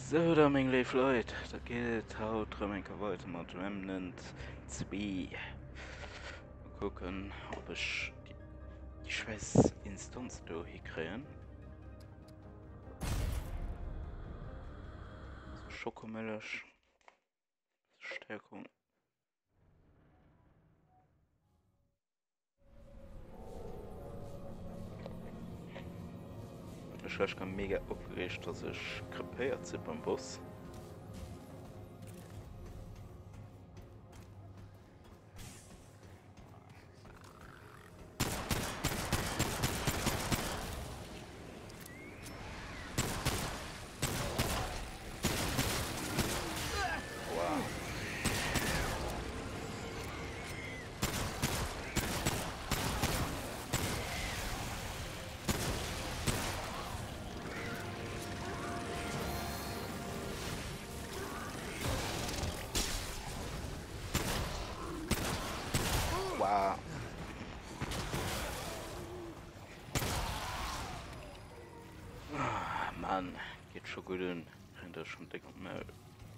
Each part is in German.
So, da mein liebe Leute, da geht haut weiter mit Remnant 2. Mal gucken, ob ich die scheiß Instanz da hier kriegen. So Schokomilch, Stärkung. Ich war mega aufgeregt, dass ich krepiert bin beim Bus. Wow. Ah, Mann, geht schon gut hin. Rennt das schon dick und mehr.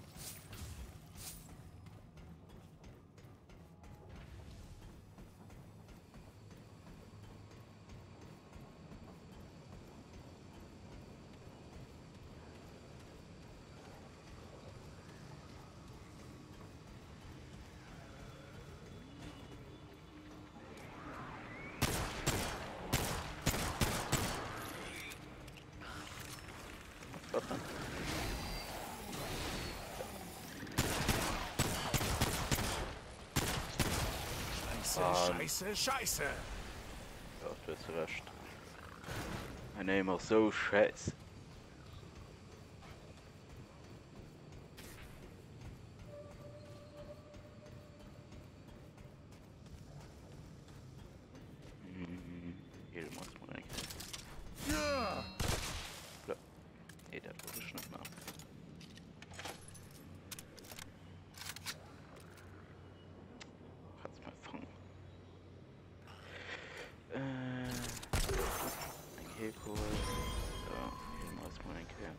Scheiße! Ja, du hast recht. Mein Name ist so scheiße. Hier muss man eigentlich. Ja. Nee, der wurde nicht mehr. Kannst mal fangen. Ein Keko. Ja, hier muss man eigentlich.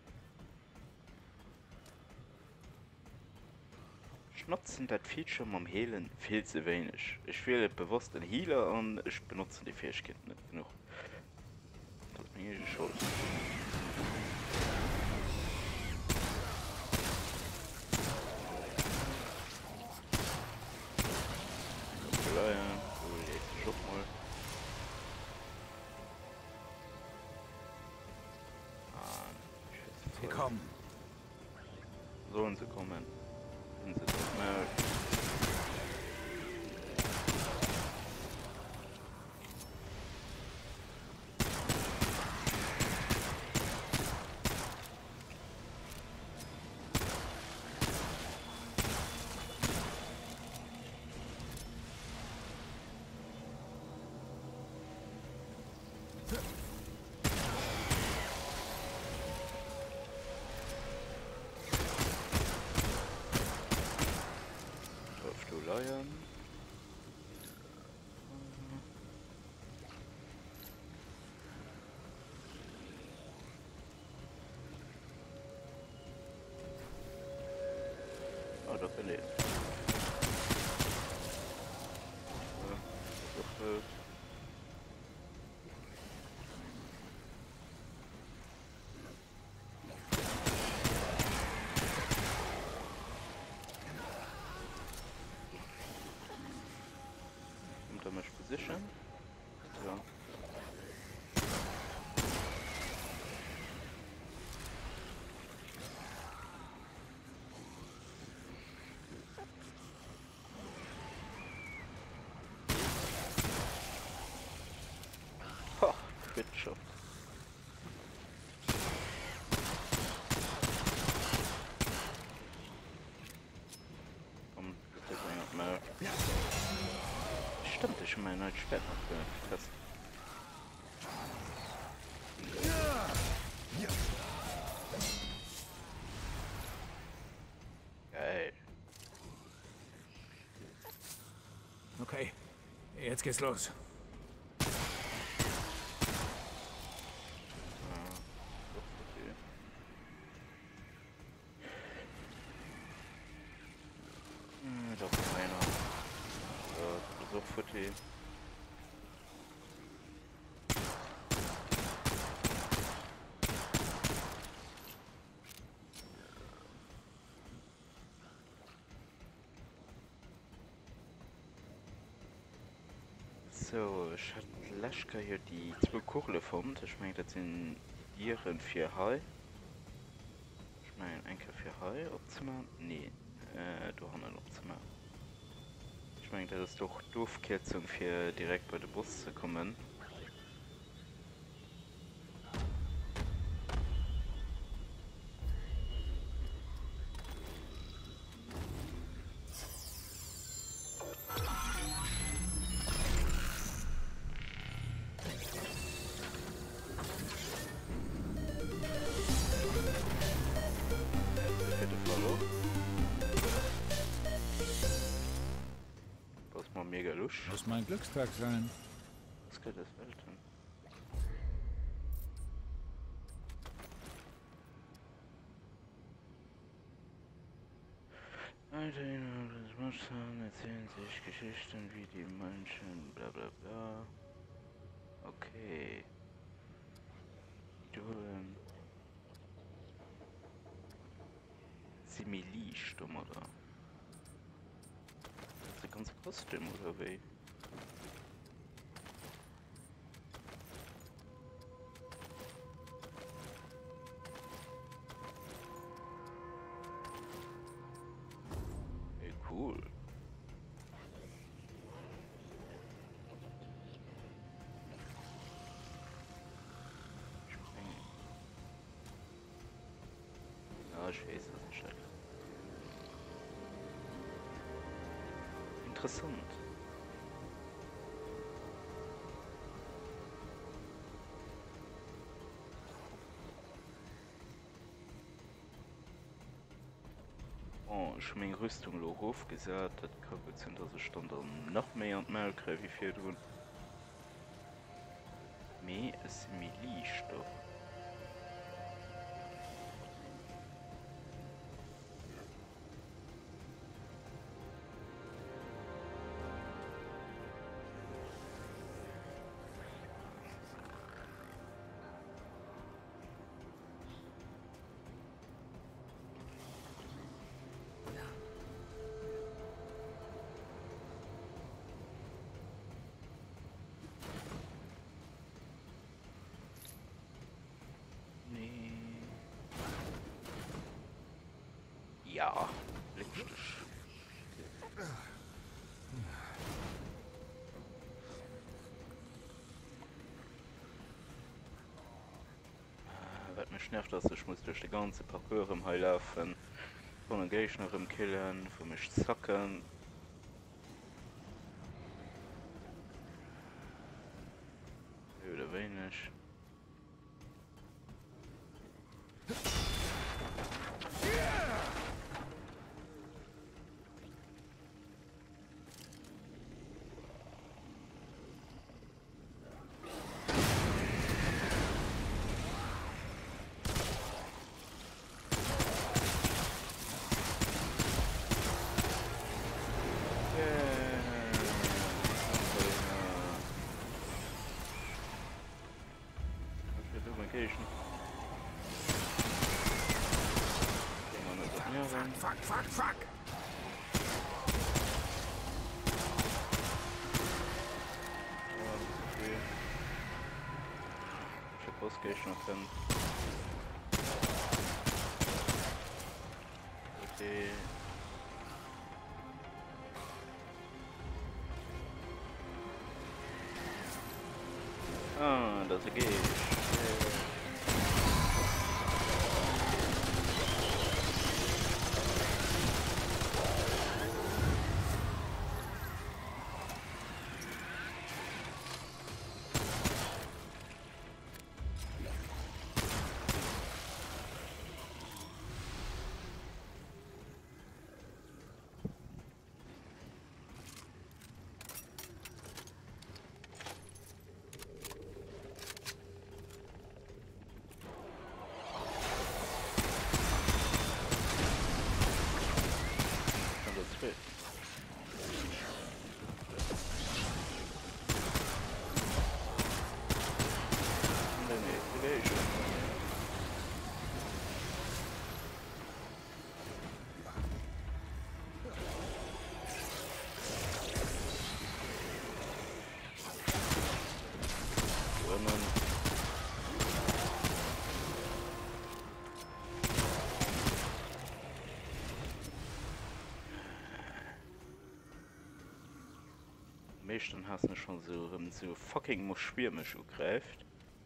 Schnutzen das Feature am Hehlen viel zu wenig. Ich wähle bewusst den Healer und ich benutze die Fähigkeit nicht genug. Das ist mir die Schuld. Wir kommen. Sollen sie kommen? Sind sie doch mehr. Lion. Oh, da bin ich. Damage position. So. Ha, Crit Shot. Das ist mehr. Stimmt, ich meine, halt später fest. Geil. Okay, jetzt geht's los. Foto. So, ich hatte Laschka hier die 2 Kuchle gefunden. Ich meine, das sind die Dieren für Hai. Ich meine, ein für Hai abzumachen. Nee, du hast noch zu machen. Ich meine, das ist doch Doofkürzung für direkt bei der Bus zu kommen. Was mal mega lusch. Muss mein Glückstag sein. Was geht das Welten? Alter, das Mustern erzählen sich Geschichten wie die Menschen, bla bla bla. Okay. Idolen. Simili-Stumm, oder? Das ist ganz Kostüm, oder wie? Ey, cool. Ja, ich weiß das nicht. Interessant. Oh, ich habe meine Rüstung noch gesagt, das kann gut sein, dass ich dann noch mehr und mehr kriege, wie viel tun. Mehr ist Melee-Stoff. Ja, richtig. Was mich nervt, dass ich muss durch die ganze Parcours im Heil laufen, von den Gegner im Killen, von mich zocken. Oder wenig. Fuck! Beposchokola können. Okay. Ah, das geht. Heißt, dann hast du schon so fucking muss schwärmisch gegreift.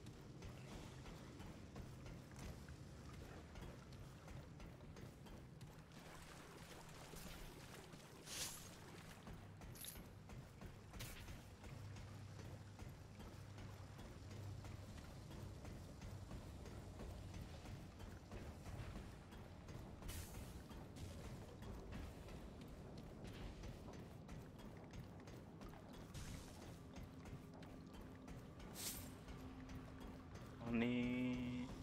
Nee.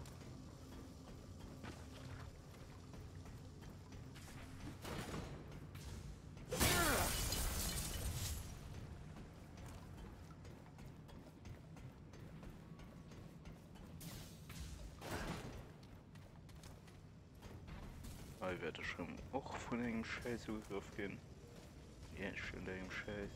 Ich werde schon auch von dem Scheiß Zugriff gehen. Ja, schon dem Scheiß.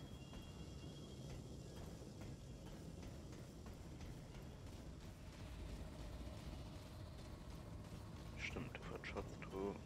Stimmt, du verschatzt du.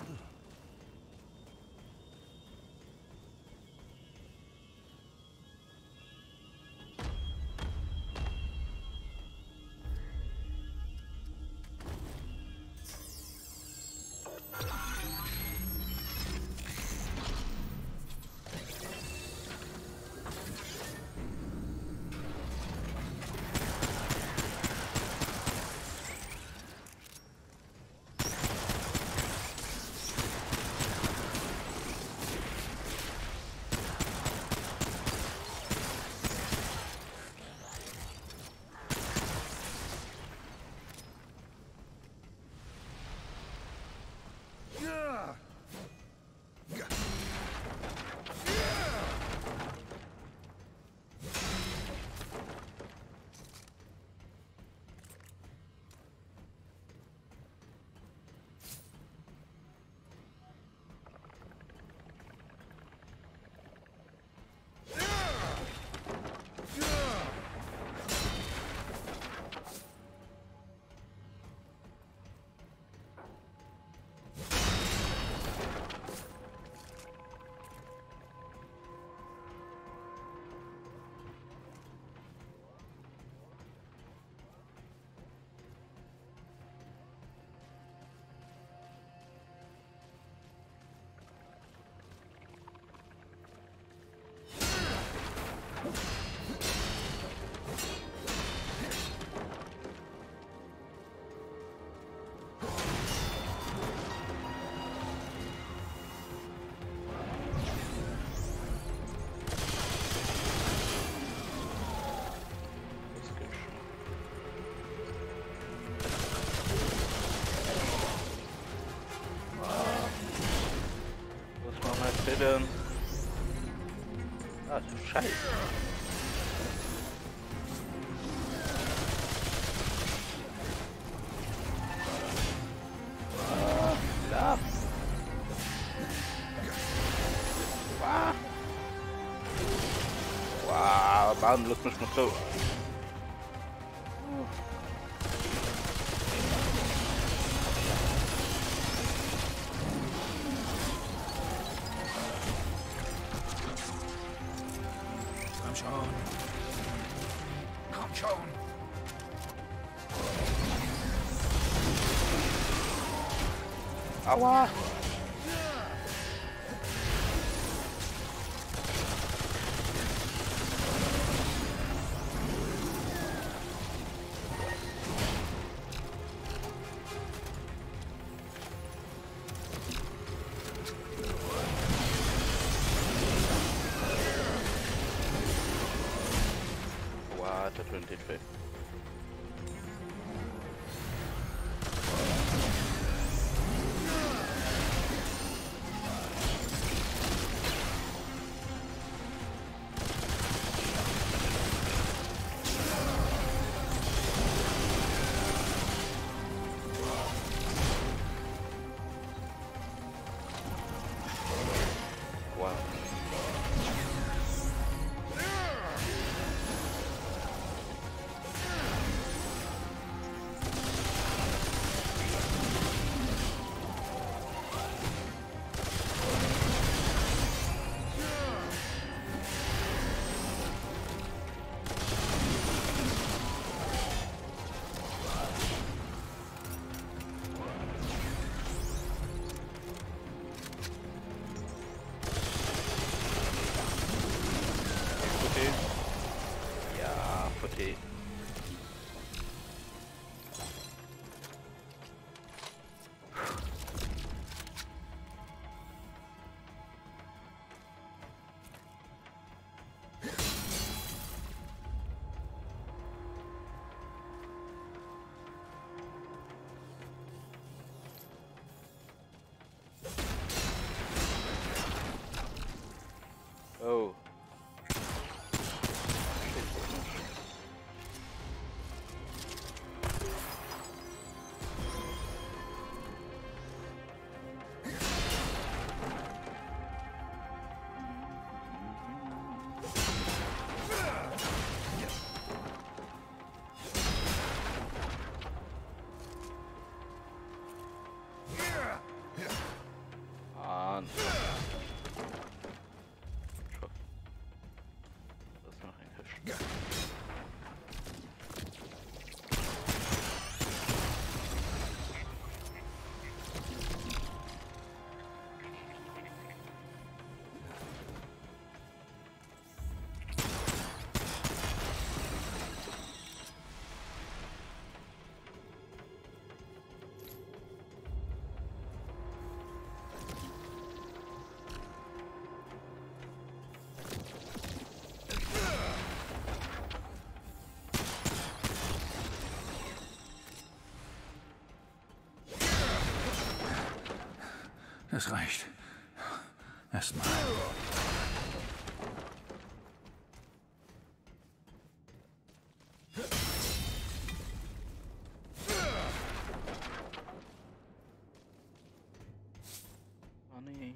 Denn? Ah, Scheiße. Ja. Wow, Mann, lass mich mal so. Komm schon. Aua! What a 23. Wow. Das reicht. Erstmal. Oh nee.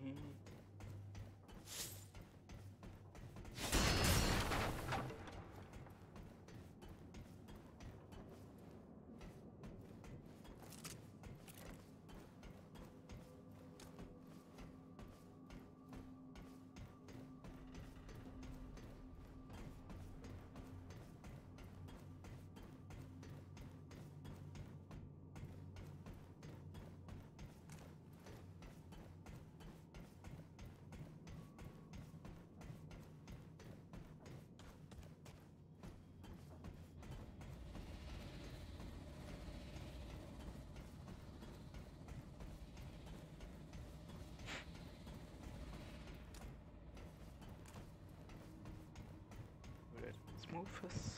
Smoothes.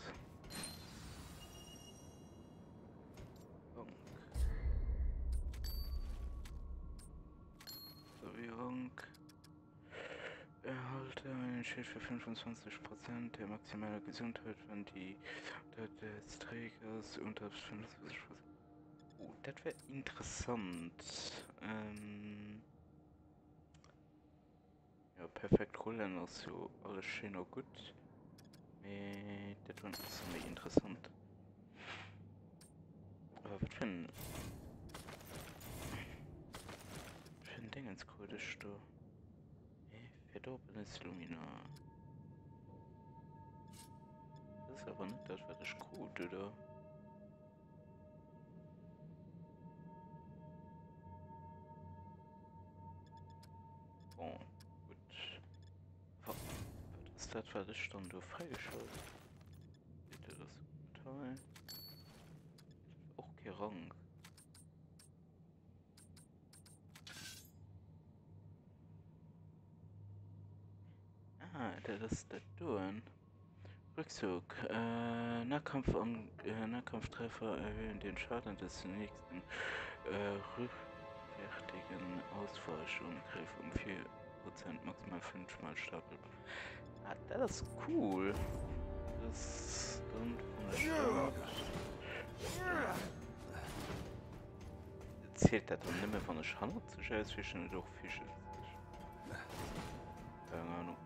Servierung. Erhalte einen Schild für 25% der maximalen Gesundheit, wenn die des Trägers unter 25%. Oh, das wäre interessant. Ja, perfekt rollen, also alles schön und gut. Das war ziemlich interessant. Aber was für ein Dingens ist da? Verdorbenes Lumina. Das ist aber nicht das, was ich gut, oder? Oh, gut. Was ist das, was ich dann da freigeschaltet? Bitte das Teil. Auch kein Rang. Ah, das ist das Dorn. Rückzug. Nahkampftreffer erhöhen den Schaden des nächsten rückwärtigen Ausfallangriff um 4%, maximal 5 mal Stapel. Ah, das ist cool. Das dann von der Stadt. Zählt das dann nicht mehr von der Schande zu scheißen oder doch Fische? Keine Ahnung.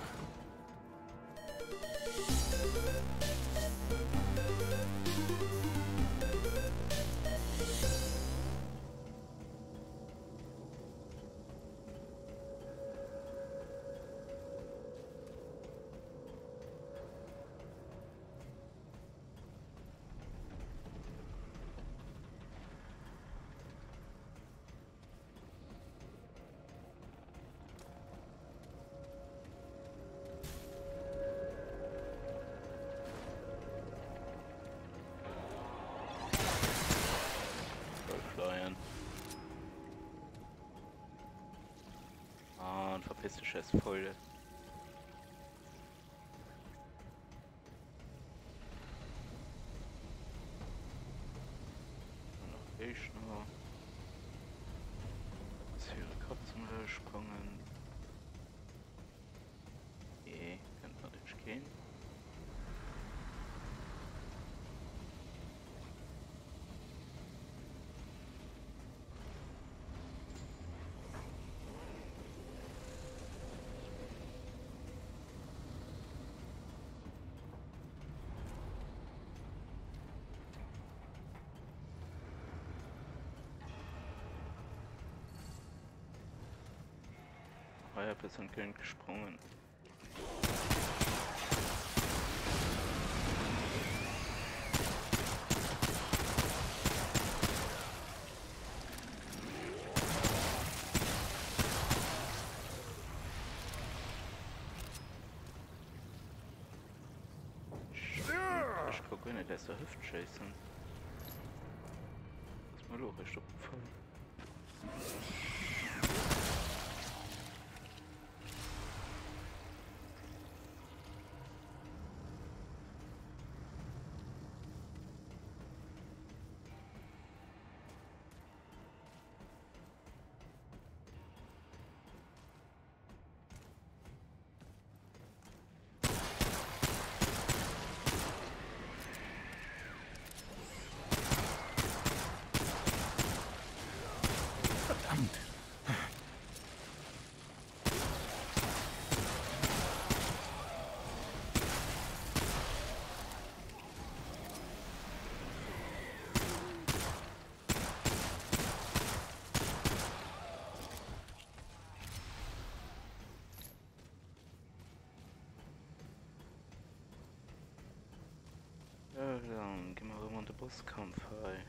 Ah, und verpiss dich erst voll. Noch ich noch. Was für Katzen gesprungen. Nee, kennt man nicht gehen. Ah ja, wir sind gern gesprungen. Ich gucke nicht, der ist der Hüftchasen. Lass mal los, ich stopp voll. Bosskampf, hey.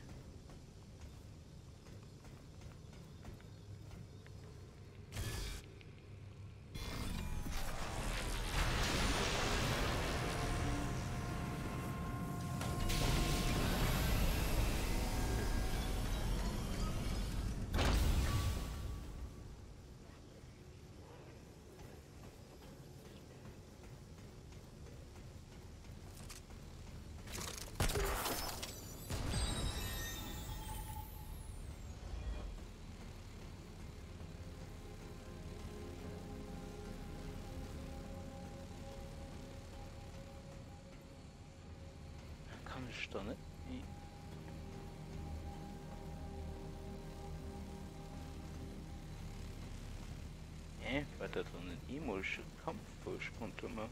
Kann ich da nicht? War das dann ein emolischer Kampf, wo ich konnte mal?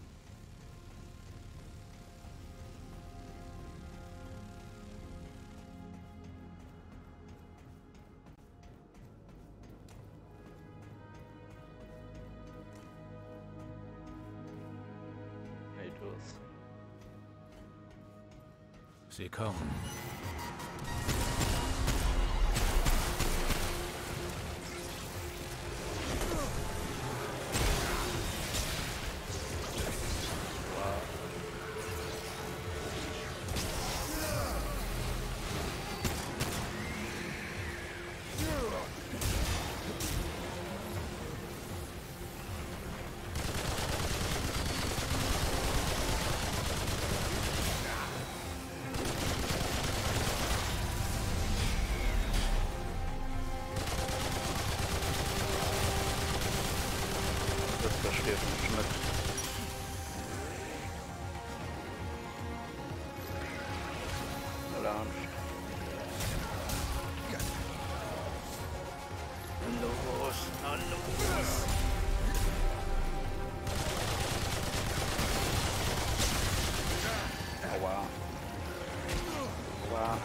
Nee, du hast. Sie kommen. Das verstehe ich nicht mit. Alarm. Los, na los! Aua. Aua.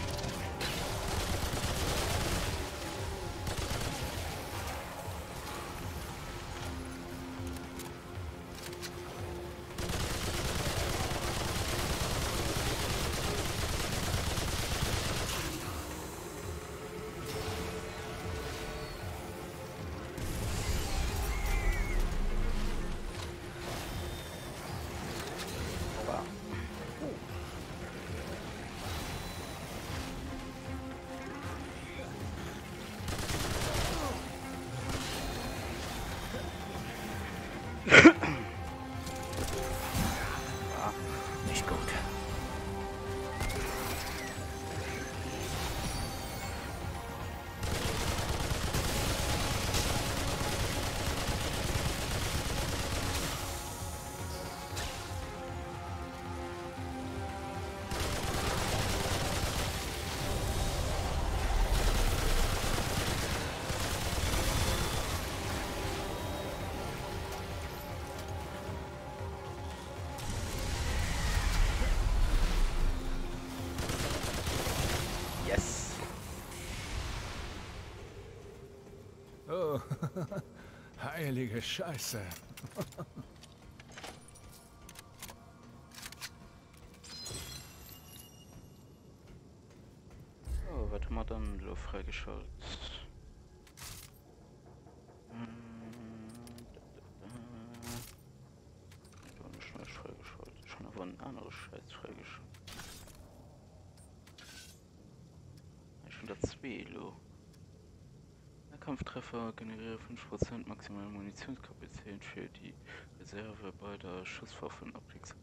Nicht gut. Yes! Oh, heilige Scheiße. So, was haben wir dann so freigeschaltet? Ich habe nicht mehr freigeschaltet. Schon aber ein anderes Scheiß freigeschaltet. Ich bin da 2 lo. Der Kampftreffer generiere 5% maximale Munitionskapazität für die Reserve bei der Schusswaffenabwechslung.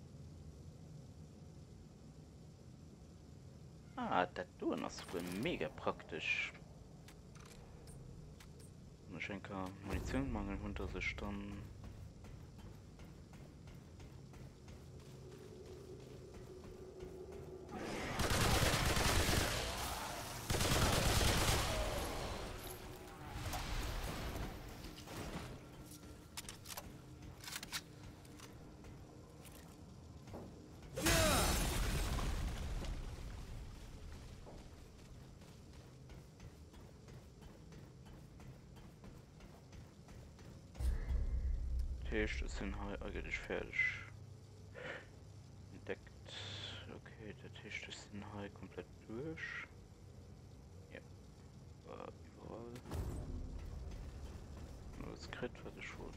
Ah, das tun ist wohl mega praktisch. Wahrscheinlich Munitionmangel unter sich dann. Das sind halt eigentlich fertig. Entdeckt. Okay, das Tisch ist hier komplett durch. Ja, überall. Nur das Crit war das schon.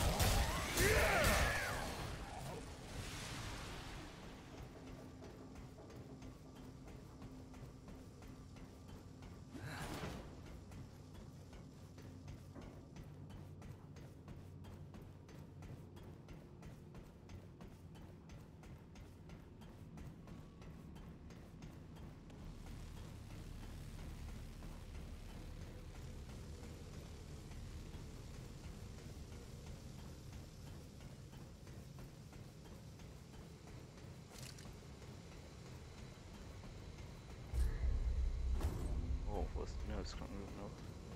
Oh, wo ist denn das Krankenhaus noch?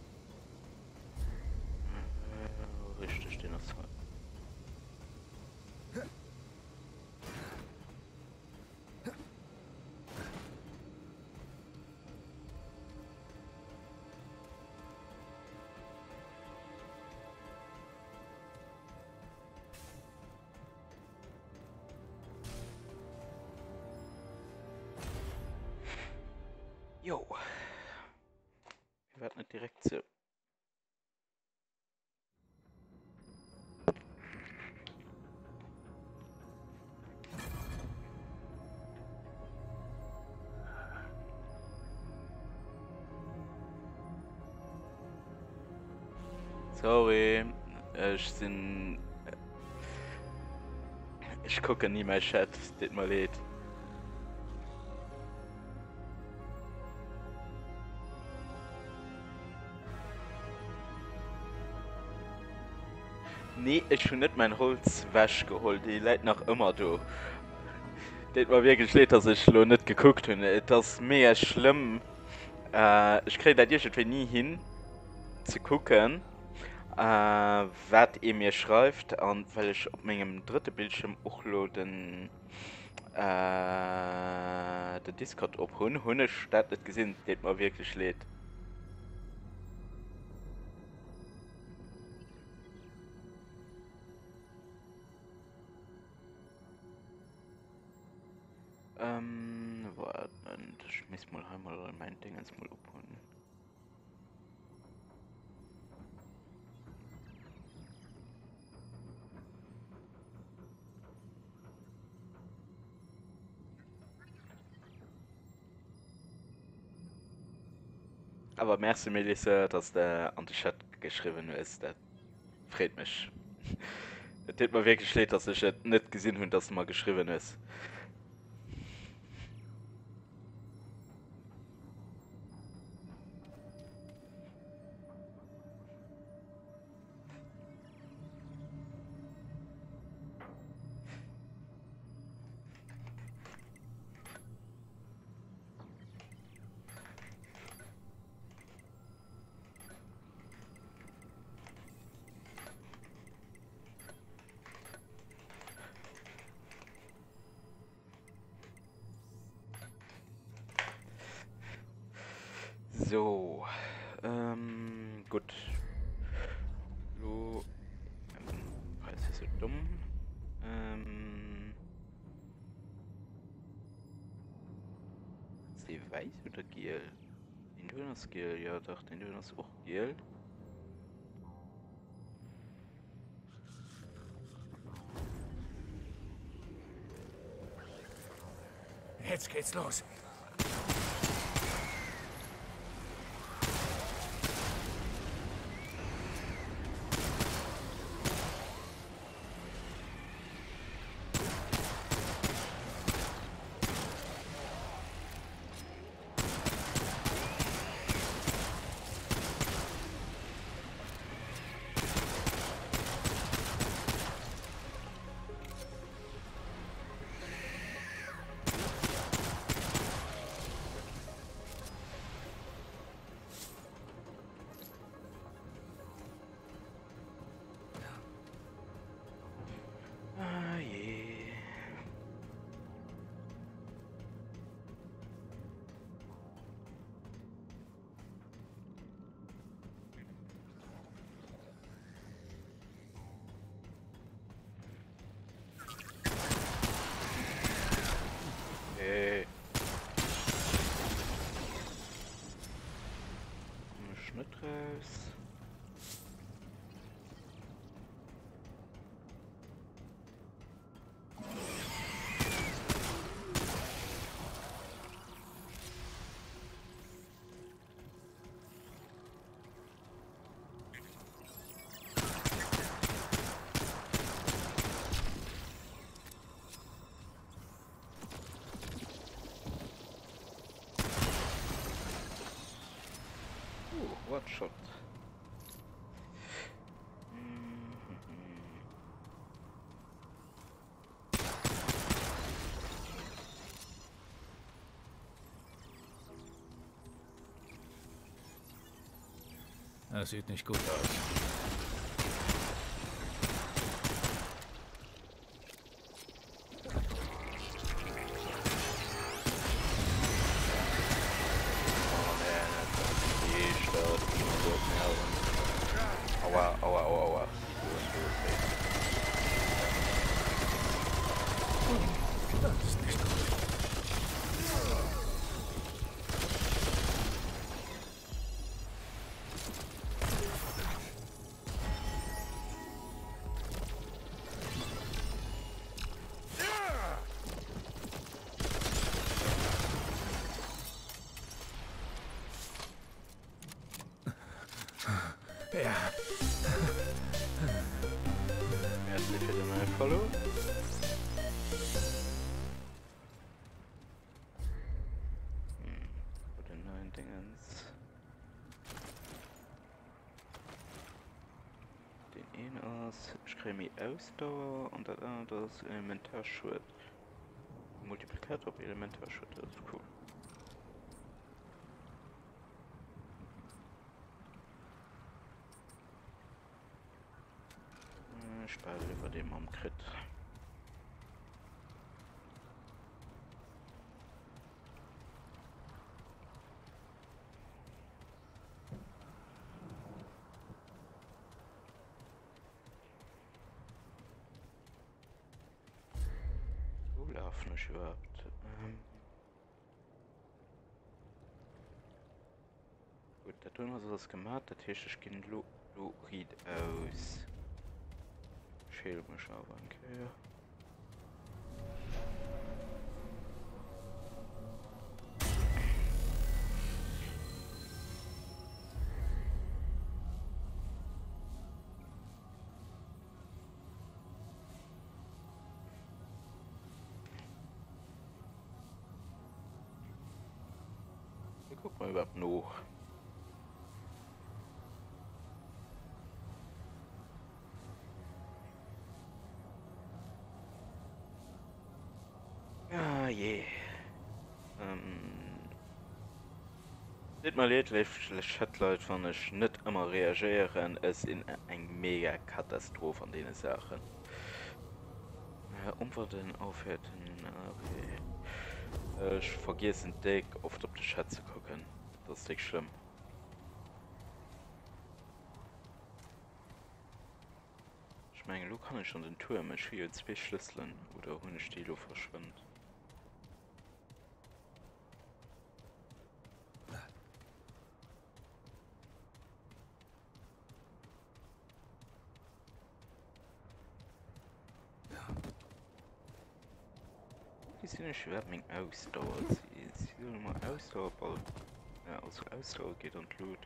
Richtig, den hast du. Jo. Wir werden nicht direkt so. Sorry, ich gucke nie mein Chat, das mal lädt. Nee, ich habe nicht mein Holz wäsch geholt, die leid noch immer da. Das war wirklich leid, dass ich noch nicht geguckt habe. Das ist mega schlimm. Ich kriege das irgendwie nie hin, zu gucken, was ihr mir schreibt. Und weil ich auf meinem dritten Bildschirm auch noch den Discord abholen, habe ich das nicht gesehen, das war wirklich leid. Warte, ich muss mal einmal mein Ding jetzt mal abholen. Aber merci Melissa, dass der an den Chat geschrieben ist, das freut mich. Es tut mir wirklich leid, dass ich nicht gesehen habe, dass es mal geschrieben ist. So, gut. So, Preis ist so dumm. Sie weiß oder gel? Den Döner ist gel, ja doch, den Döner ist auch gel. Jetzt geht's los. nicht raus. One-Shot. Das sieht nicht gut aus. Aua, aua, aua, aua. Das ist nicht gut. Ja. Merci für den neuen Follow. Für den neuen Dingens. Den einen aus, ich kriege mich Ausdauer und das andere ist Elementarschutz. Multiplikator auf Elementarschutz, das ist cool. Ich behalte über dem am Crit. Wo laufen ich überhaupt? Gut, da tun wir so was gemacht, der Tisch ist kein Lurid aus. Schäl mich aber, okay. Wir gucken mal überhaupt noch. Ah je. Nicht mal leidlich Leute, wenn ich nicht immer reagieren, es in ein mega Katastrophe an den Sachen. Umwarten, aufhören, okay. Ich vergesse den Deck oft auf den Chat zu gucken. Das ist nicht schlimm. Ich meine, du kann ich schon den Turm mit viel 2 Schlüsseln oder ohne Stilo verschwinden. Die sind nicht schwer mit Ausdauer. Sie sollen mal Ausdauer bauen. Ja, also Ausdauer geht und Blut.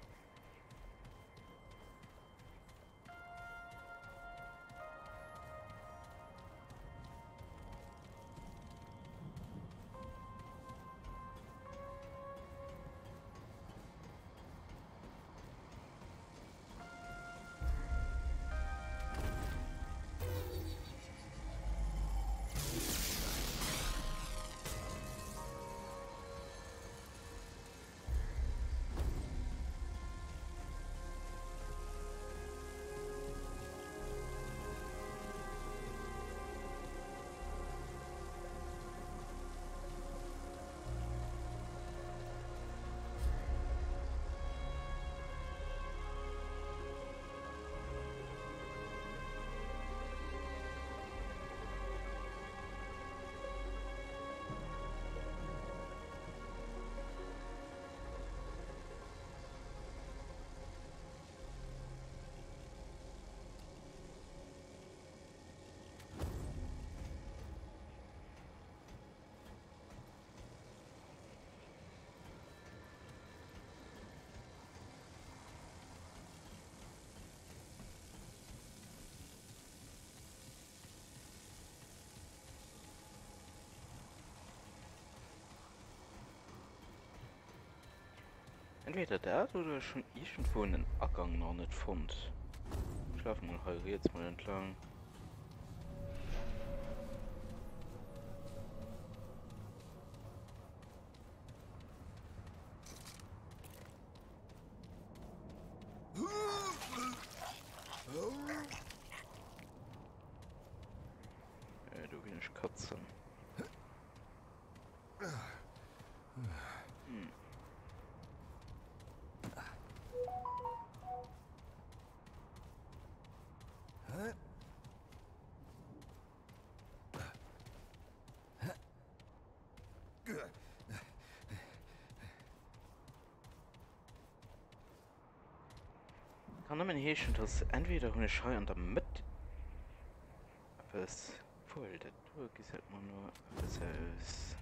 Entweder das oder schon irgendwo einen Abgang noch nicht fand. Schlafen mal halt jetzt mal entlang. Du willst Katzen. Kann man hier schon das entweder eine Scheu an der Mitte. Was voll, das gesagt man nur was aus.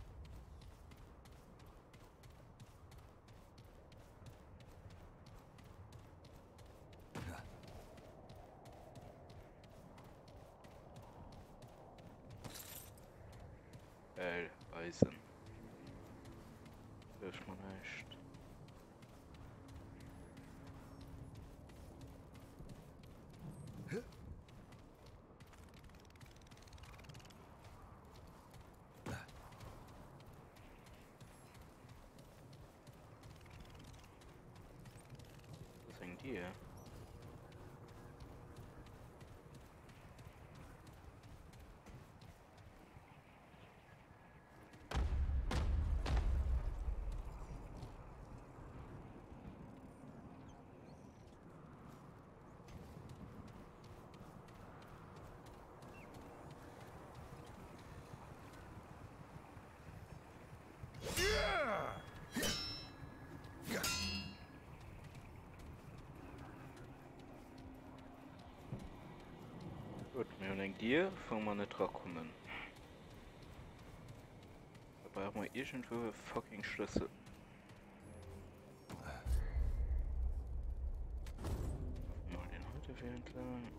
Eisen. Das ist man nicht. Was sind die? Gut, wir haben dir, fangen wir nicht rankommen. Da brauchen wir irgendwo fucking Schlüssel. Mal den heute wieder entlang.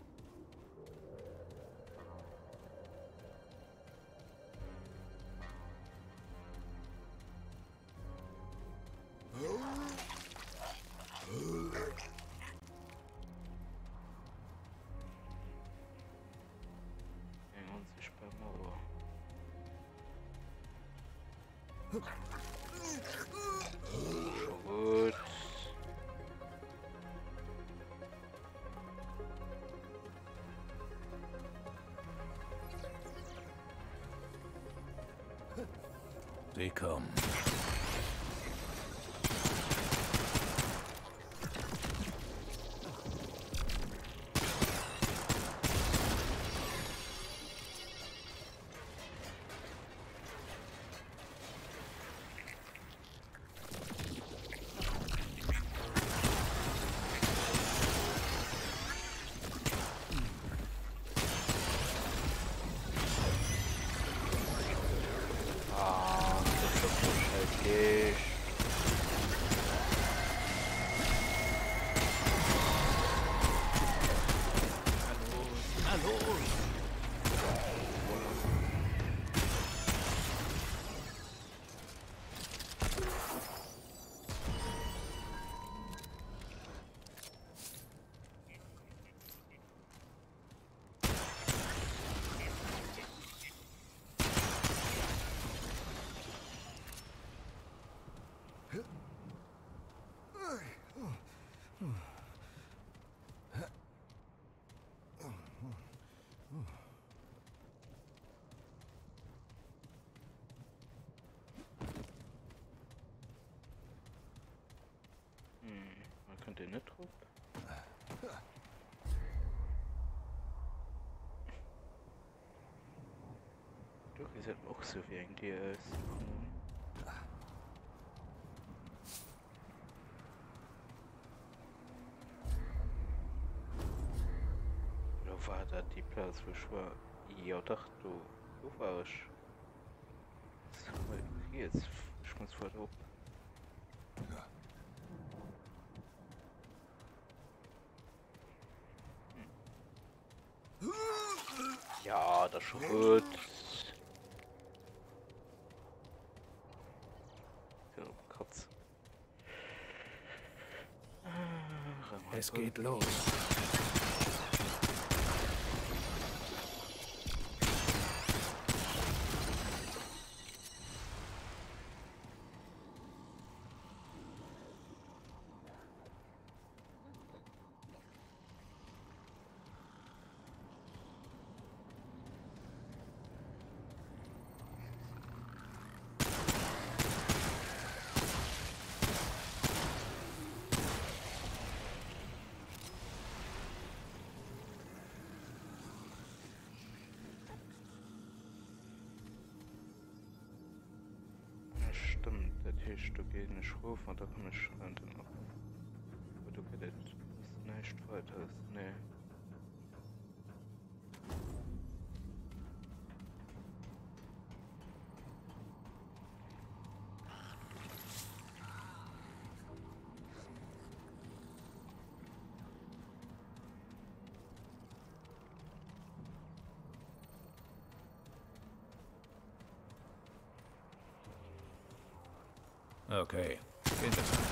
Gut. Sie kommen. Man könnte nicht drauf. Doch, ihr seid auch so wie ein Tier ist. Oder war das die Platz, wo ich war? Ja, doch, du warst. Jetzt, ich muss vor drauf. Ja, das ist schon gut. Genau, Katz. Es geht los. Stimmt, der Tisch, du gehst nicht rauf und da kann ich dann noch. Aber du gehst nicht weiter. Nee. Okay, interessant.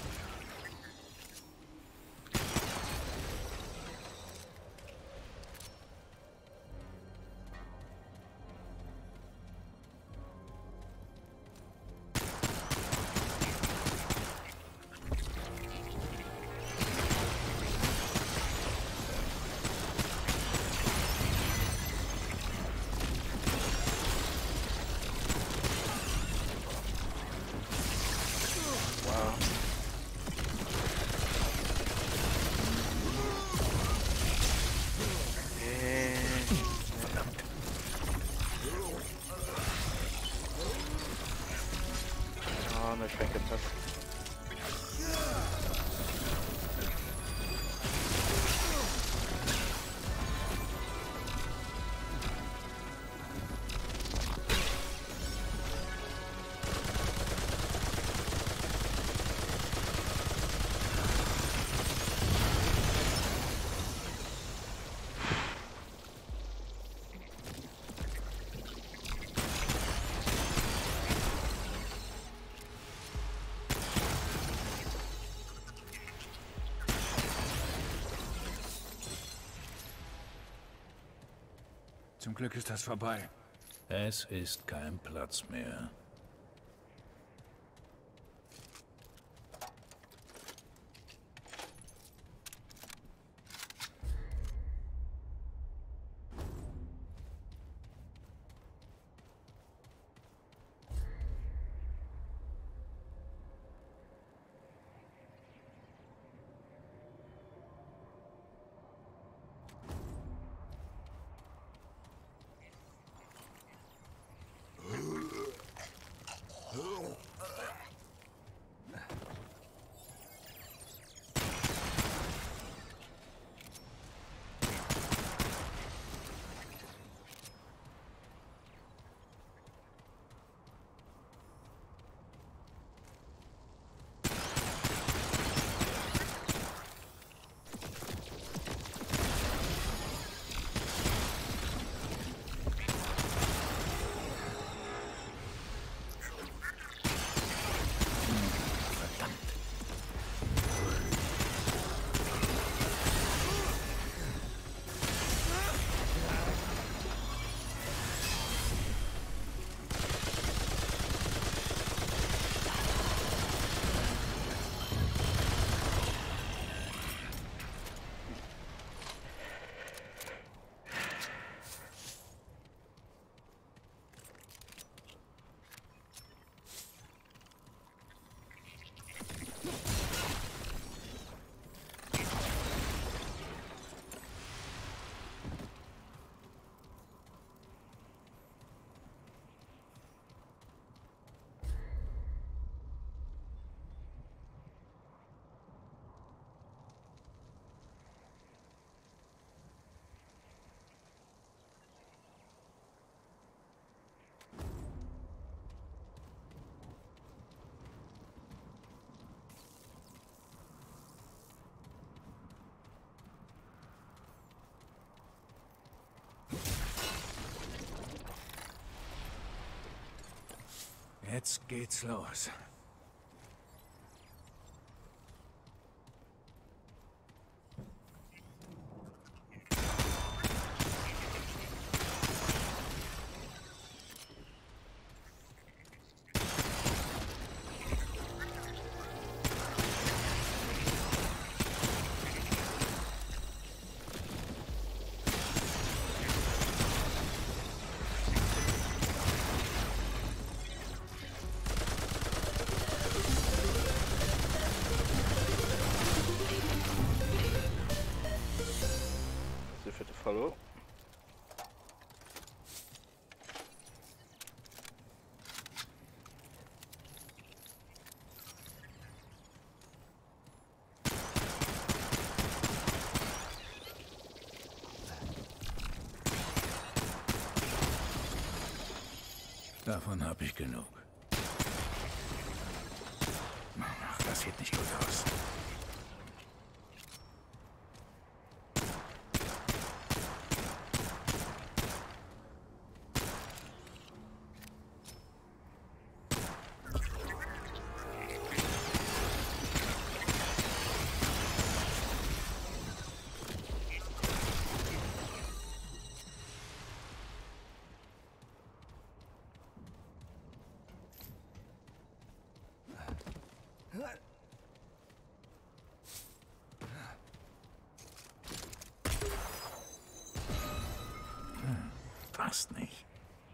Ich denke, das Zum Glück ist das vorbei. Es ist kein Platz mehr. Jetzt geht's los. Hallo? Davon habe ich genug. Ach, das sieht nicht gut aus. Passt nicht.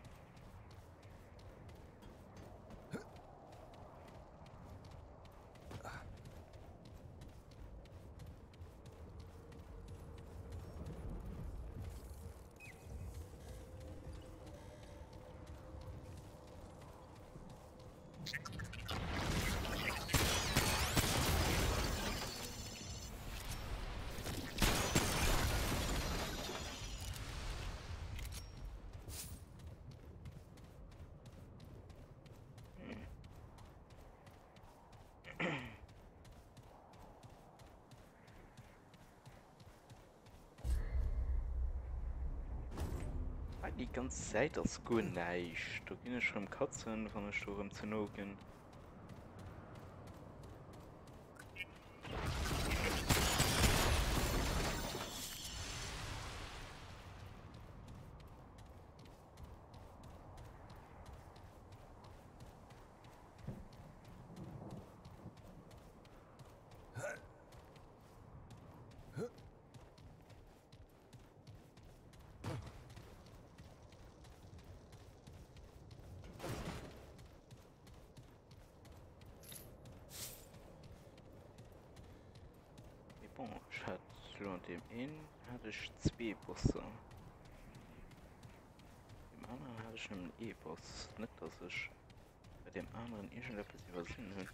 Die ganze Zeit das gut nicht. Da gehen schon Katzen von der Sturm zu nogen. Bon, ich hatte an dem einen hatte ich 2 Bosse. Dem anderen hatte ich einen E-Boss. Nicht, dass ich bei dem anderen irgendetwas übersehen habe.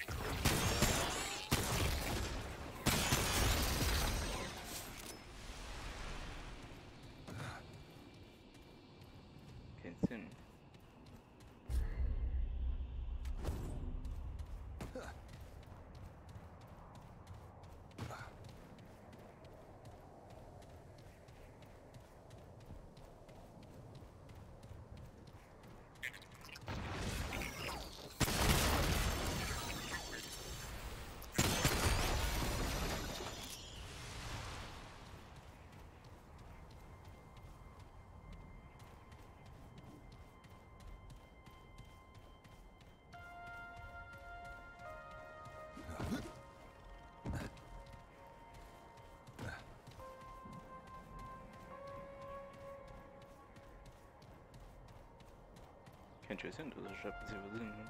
Kein Sinn. Kennt ihr Sinn, dass ich etwas übersehen habe?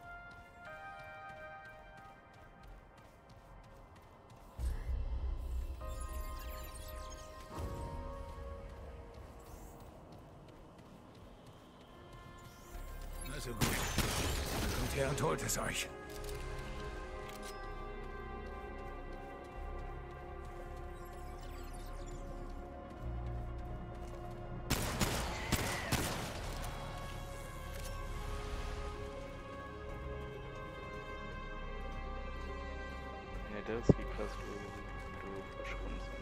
Also gut. Dann kommt her und holt es euch. Ja, das ist wie krass du verschwunden sind.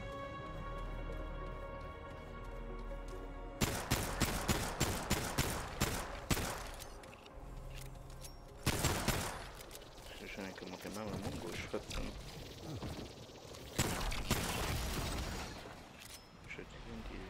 Wahrscheinlich kann man genau im Mongo schwitzen. Schütteln die.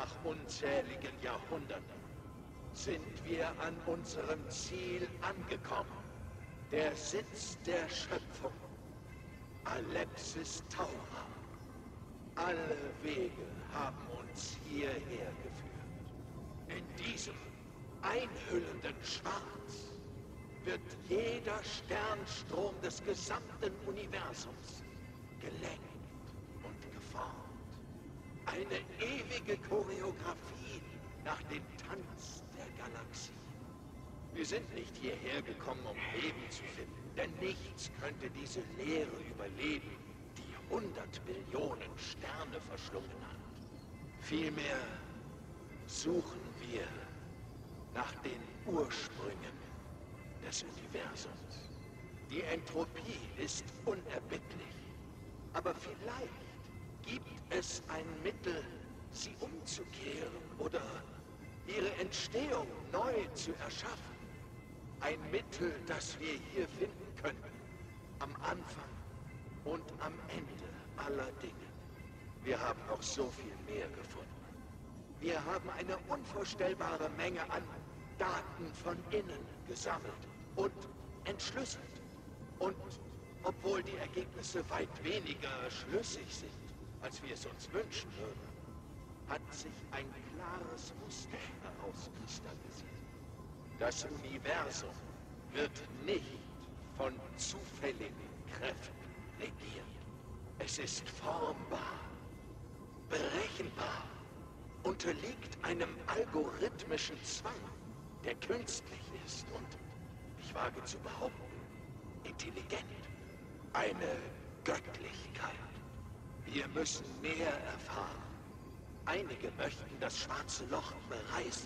Nach unzähligen Jahrhunderten sind wir an unserem Ziel angekommen. Der Sitz der Schöpfung. Alepsis Taura. Alle Wege haben uns hierher geführt. In diesem einhüllenden Schwarz wird jeder Sternstrom des gesamten Universums gelenkt und geformt. Eine ewige Choreografie nach dem Tanz der Galaxie. Wir sind nicht hierher gekommen, um Leben zu finden, denn nichts könnte diese Leere überleben, die 100 Billionen Sterne verschlungen hat. Vielmehr suchen wir nach den Ursprüngen des Universums. Die Entropie ist unerbittlich, aber vielleicht gibt es ein Mittel, sie umzukehren oder ihre Entstehung neu zu erschaffen. Ein Mittel, das wir hier finden könnten. Am Anfang und am Ende aller Dinge. Wir haben noch so viel mehr gefunden. Wir haben eine unvorstellbare Menge an Daten von innen gesammelt und entschlüsselt. Und obwohl die Ergebnisse weit weniger schlüssig sind, als wir es uns wünschen würden, hat sich ein klares Muster herauskristallisiert. Das Universum wird nicht von zufälligen Kräften regiert. Es ist formbar, berechenbar, unterliegt einem algorithmischen Zwang, der künstlich ist und, ich wage zu behaupten, intelligent. Eine Göttlichkeit. Wir müssen mehr erfahren. Einige möchten das schwarze Loch bereisen.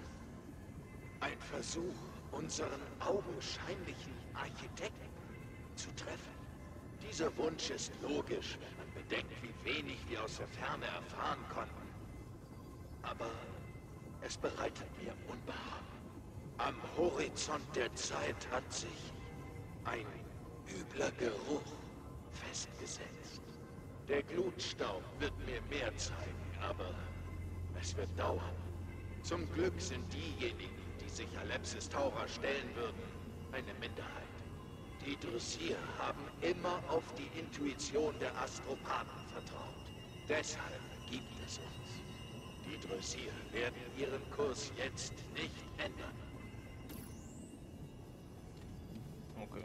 Ein Versuch, unseren augenscheinlichen Architekten zu treffen. Dieser Wunsch ist logisch, wenn man bedenkt, wie wenig wir aus der Ferne erfahren konnten. Aber es bereitet mir Unbehagen. Am Horizont der Zeit hat sich ein übler Geruch festgesetzt. Der Glutstaub wird mir mehr zeigen, aber es wird dauern. Zum Glück sind diejenigen, die sich Alepsis Taura stellen würden, eine Minderheit. Die Dressier haben immer auf die Intuition der Astropathen vertraut. Deshalb gibt es uns. Die Dressier werden ihren Kurs jetzt nicht ändern. Okay.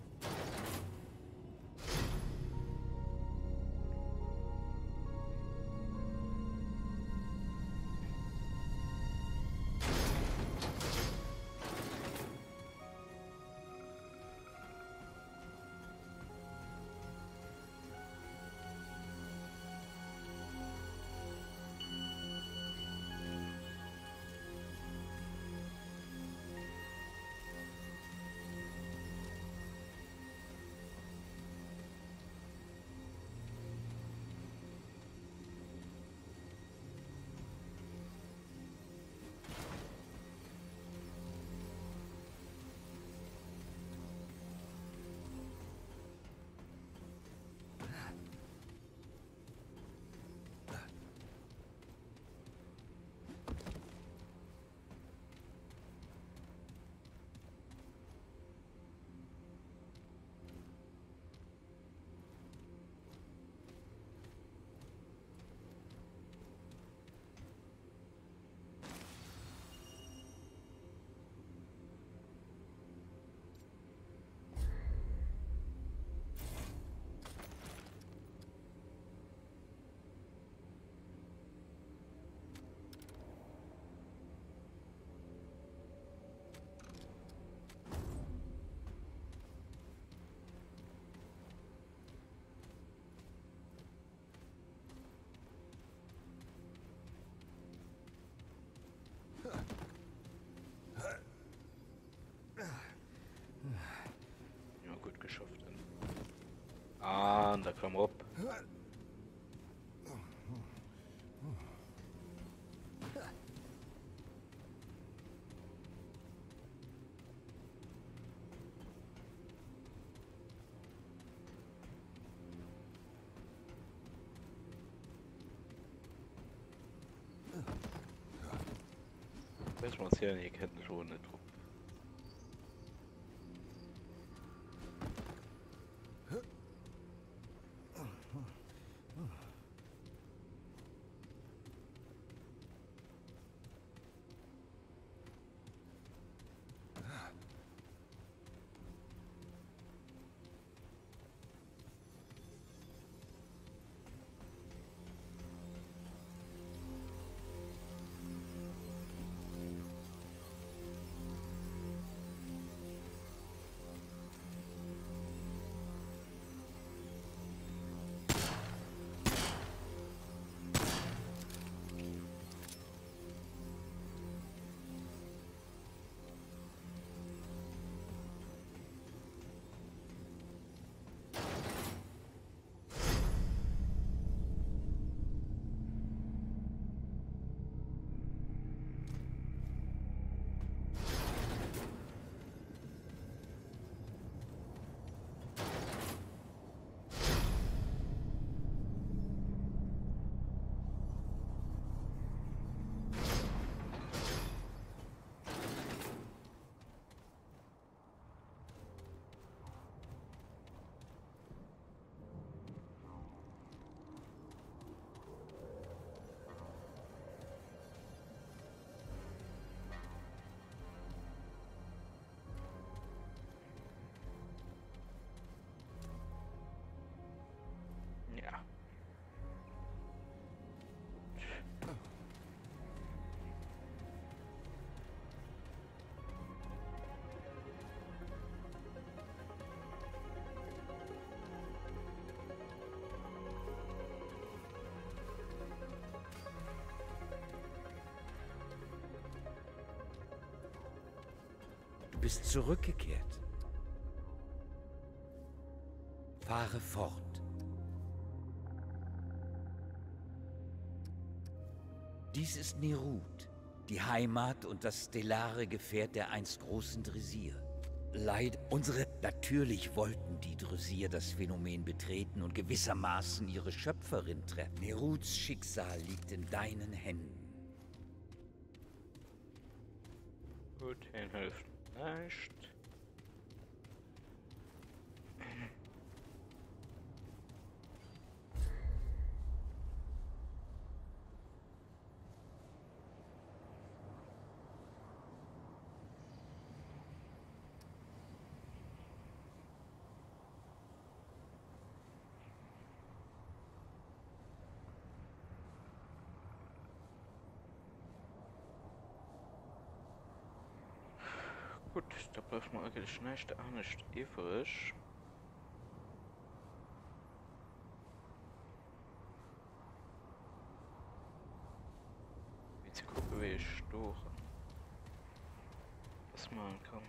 Ja, gut geschafft. Ah, und da kam ab. weiß man ja nicht, kennt schon nicht drauf. Ja. Du bist zurückgekehrt. Fahre fort. Dies ist Nerut, die Heimat und das stellare Gefährt der einst großen Dresier. Natürlich wollten die Dresier das Phänomen betreten und gewissermaßen ihre Schöpferin treffen. Neruts Schicksal liegt in deinen Händen. Gut, den hilft nicht. Gut, da braucht man eigentlich nicht auch nicht übrig. Jetzt gucken, wie ich durch was machen kann.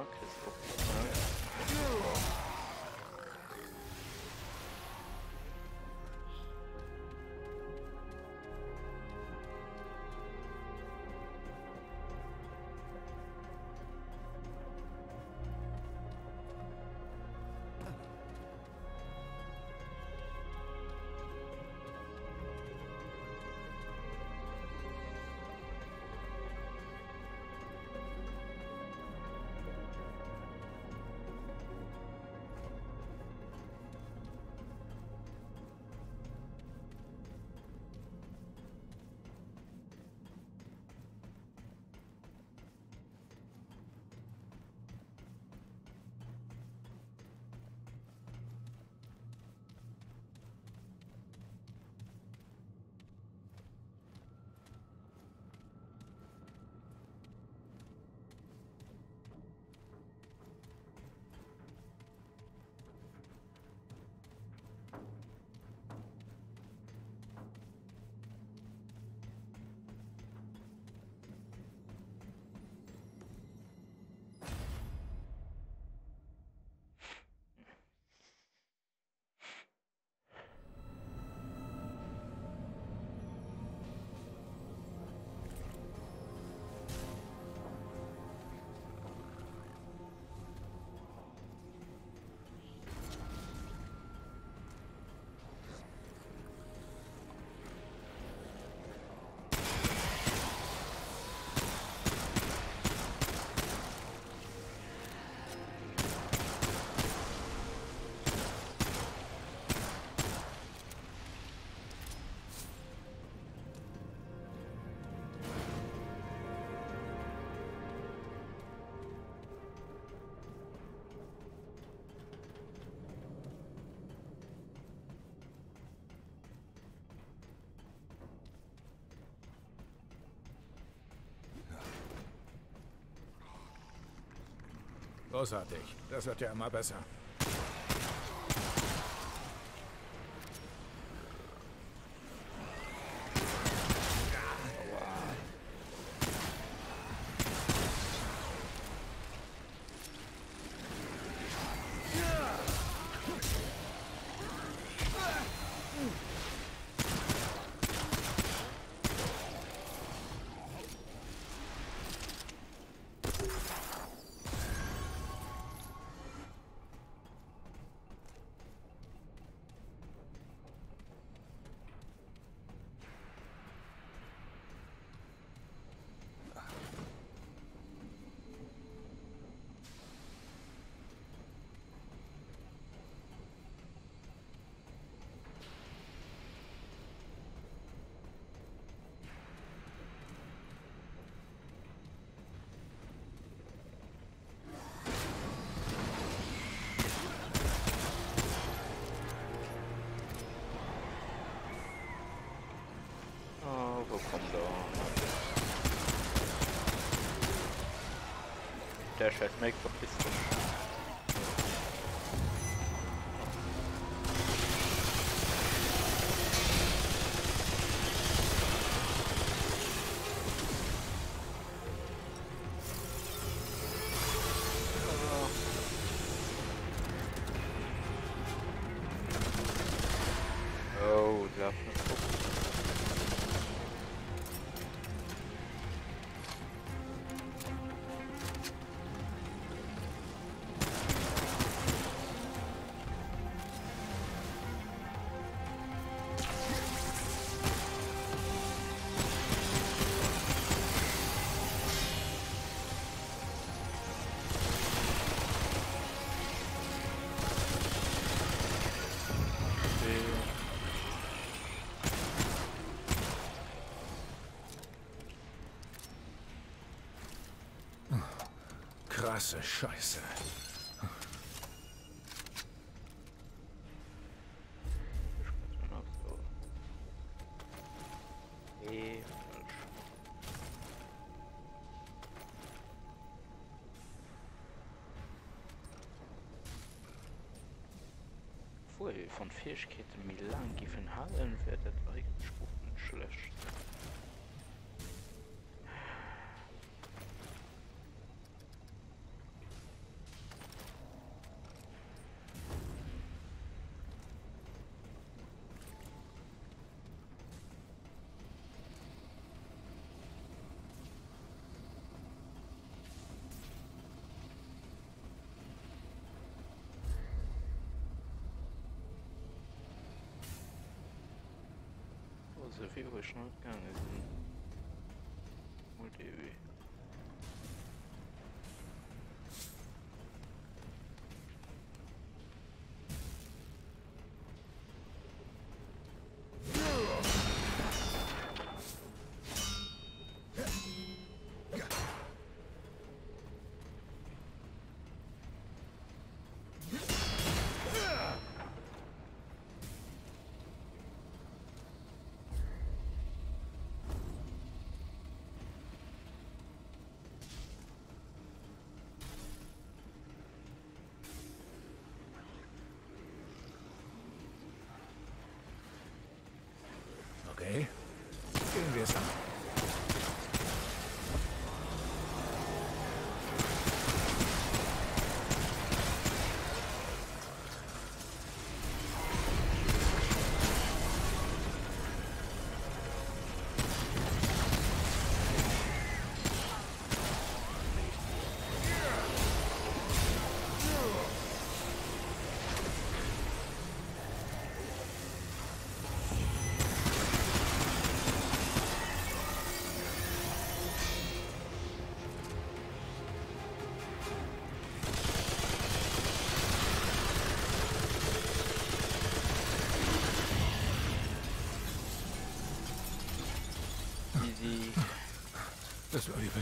okay, so. Großartig. Das wird ja immer besser. Wo kommt er? Der scheint mich verpisst. Oh, der Krasse Scheiße. Von Fähigkeiten wie lang giffen Hallen werdet eigentlich gut und schlecht. so viel wo ich noch gegangen sind. Multi. Okay, gehen wir es an. Easy. Das war übel.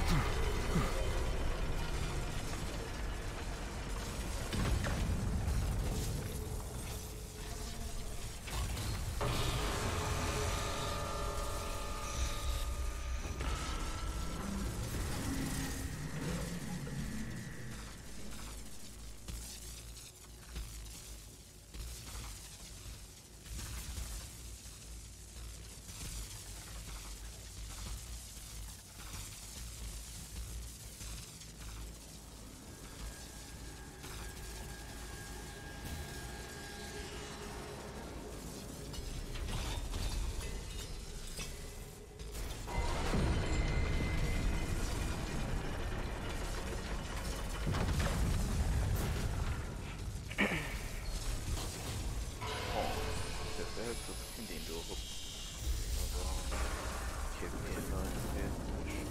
In den Dorf. Aber ich habe mir mal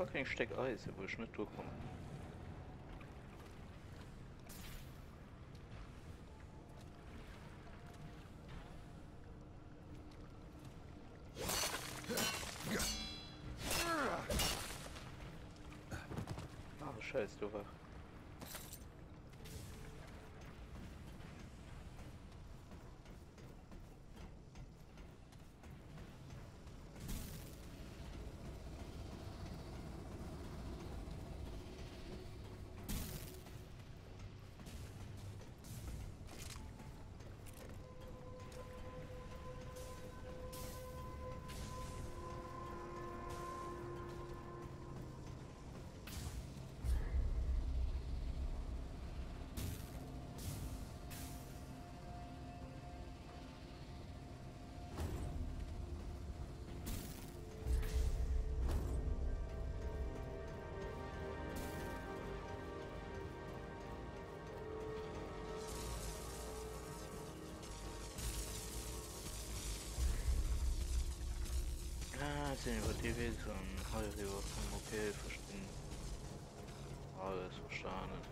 fucking Steck Eis, wo ich nicht durchkomme. Ah, scheiße, du wach. Sind über die Weg und halb über okay, verstehen. Alles verstanden.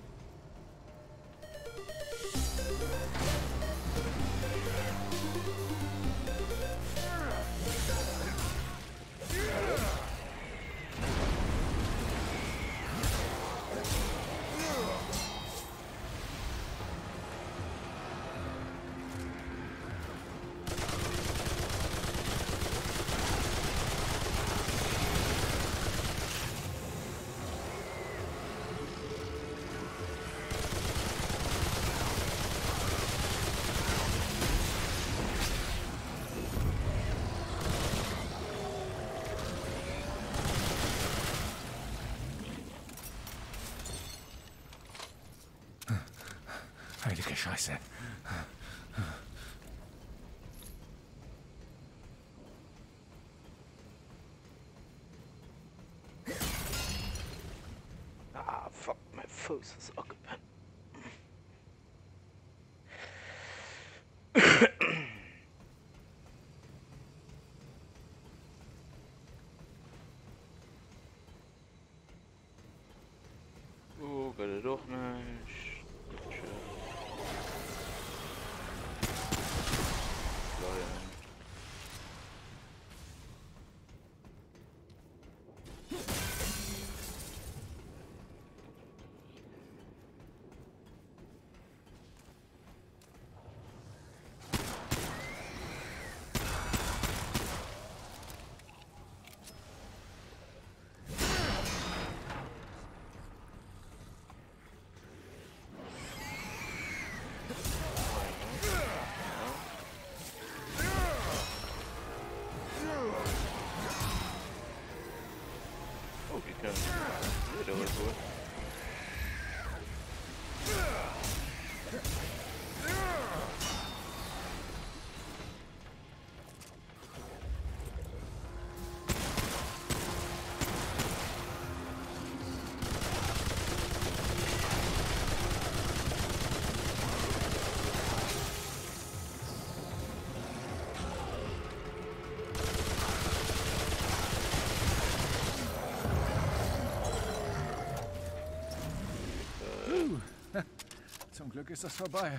Heilige Scheiße. Ah, fuck, mein Fuß ist abgepennt. Oh, geht er doch nicht. Schön. Geil. Oh, die können. Ja, der war gut. Zum Glück ist das vorbei.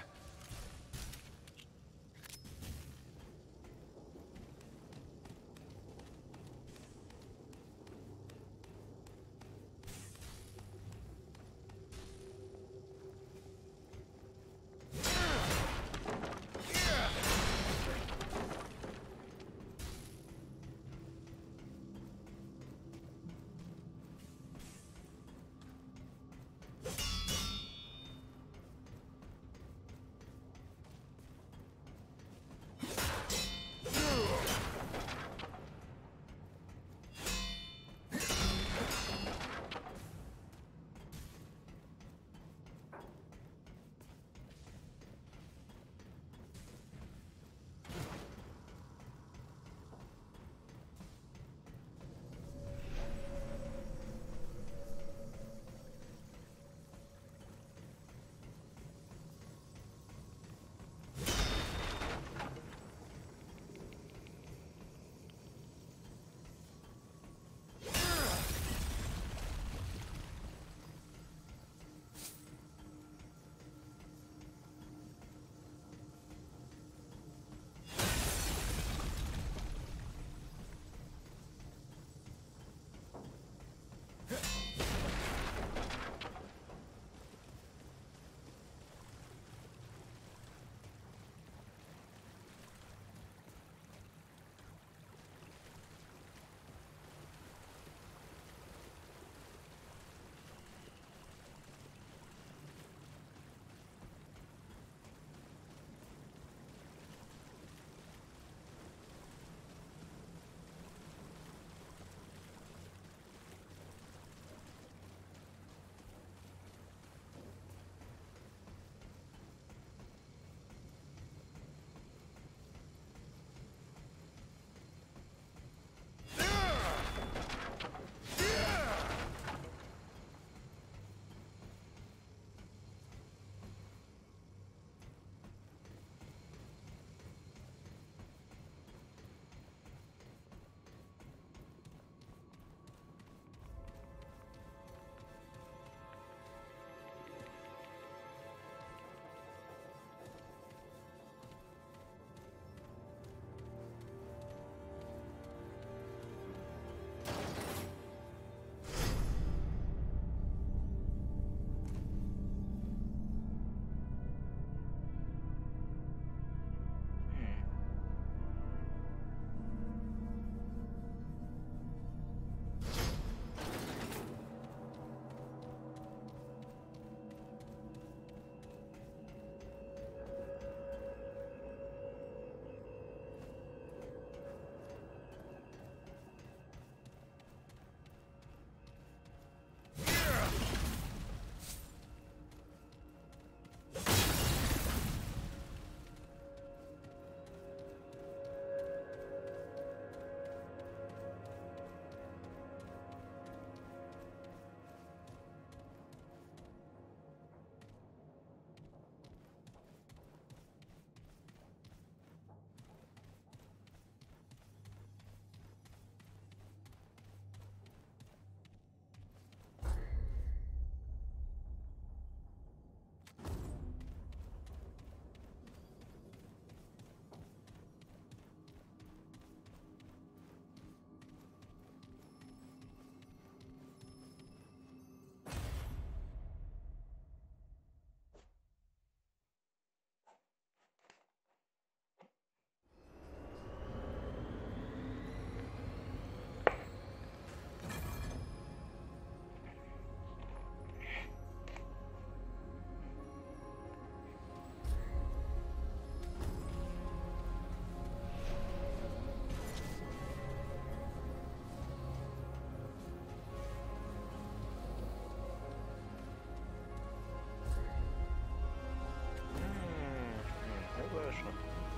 schon.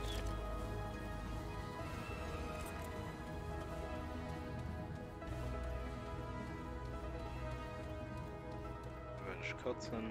Werde ich kotzen.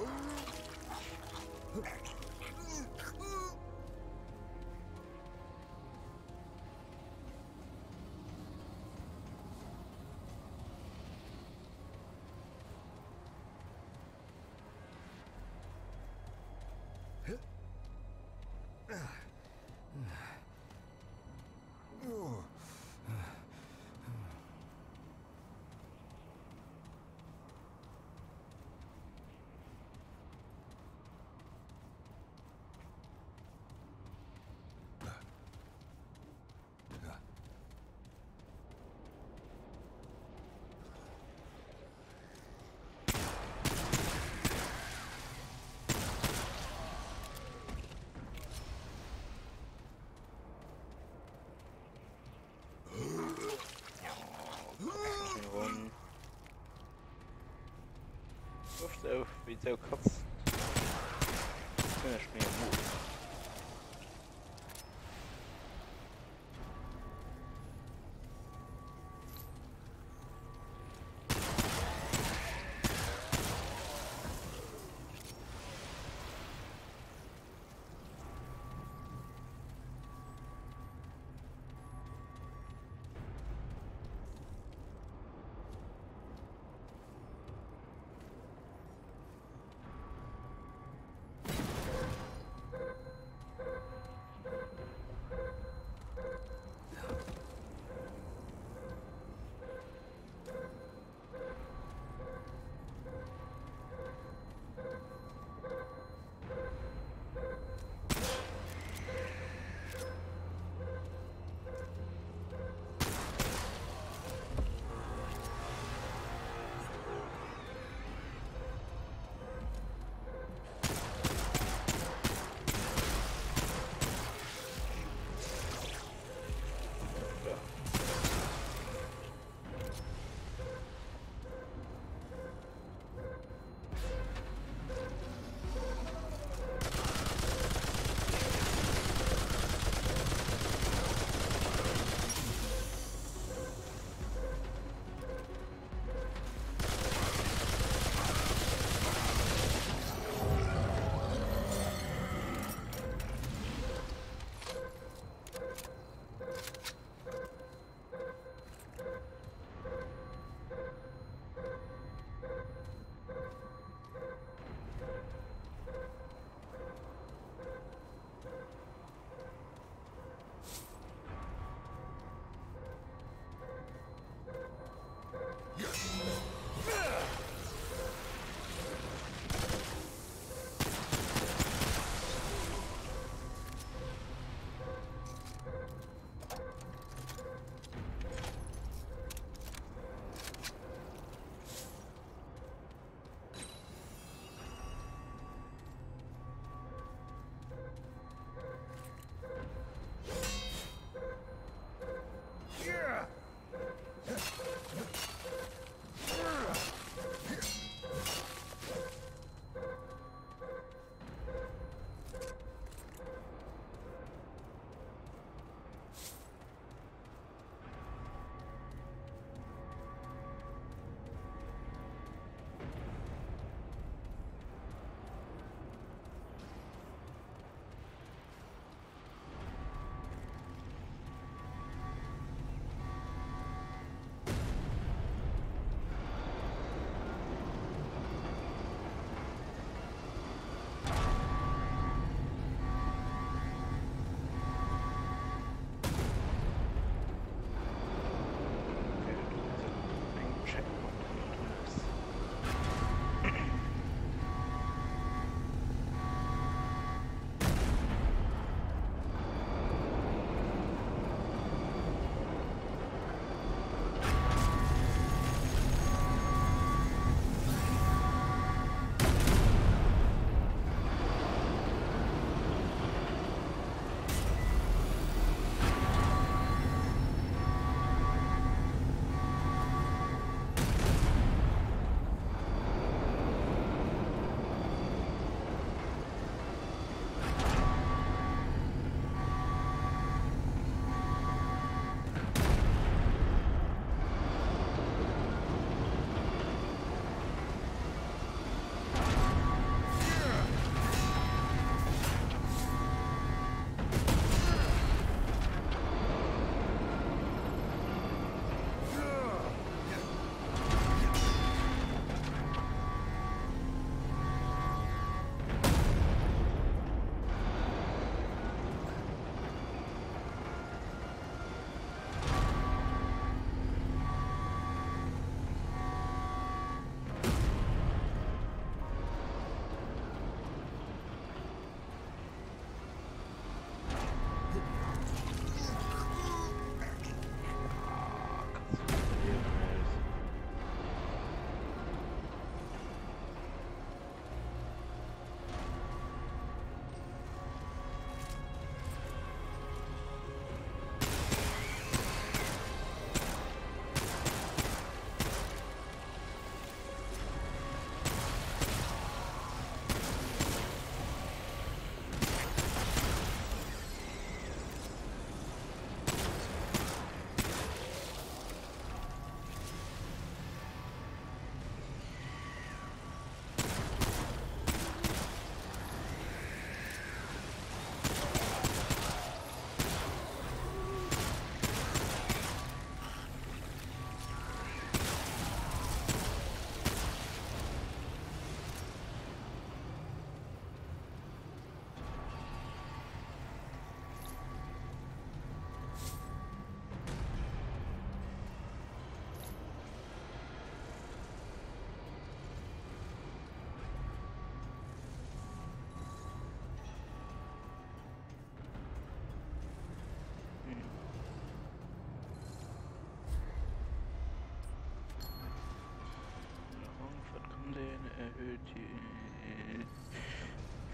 Auf, wie so Katz. Ich mir Mut.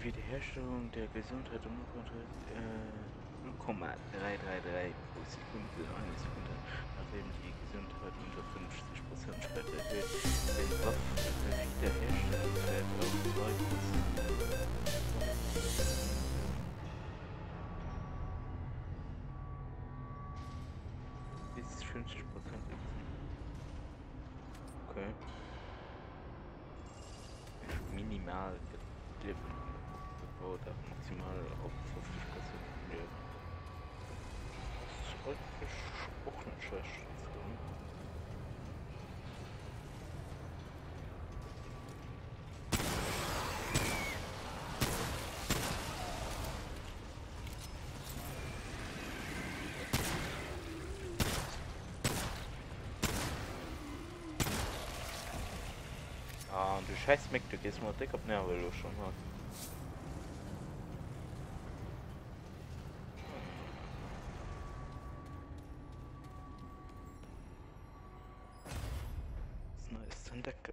für die Herstellung der Gesundheit und 0,333 pro Sekunde, eine Sekunde, nachdem die Gesundheit unter 50% Fett erhöht, den Wiederherstellungswert auf 2%. Bis 50% ist. Okay. Minimal gebaut, aber maximal auf 50%. Ja. Das ist eigentlich auch nicht schlecht. Ah, und du scheiß Mick, du gehst mal dick auf Nerven los schon mal. Was Neues zu entdecken.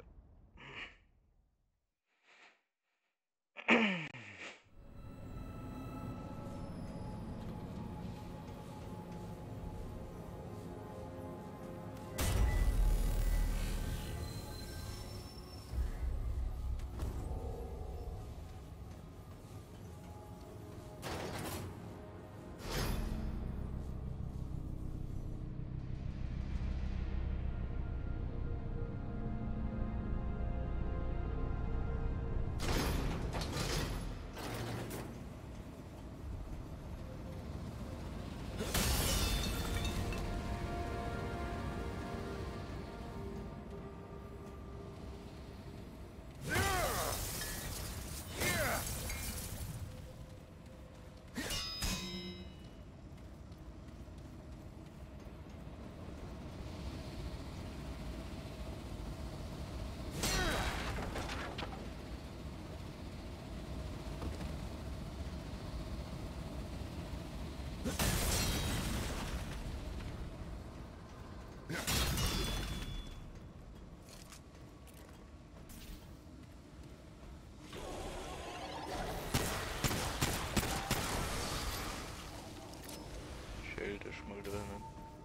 Schild ist mal drinnen.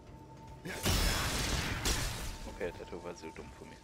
Okay, Tattoo war so dumm von mir.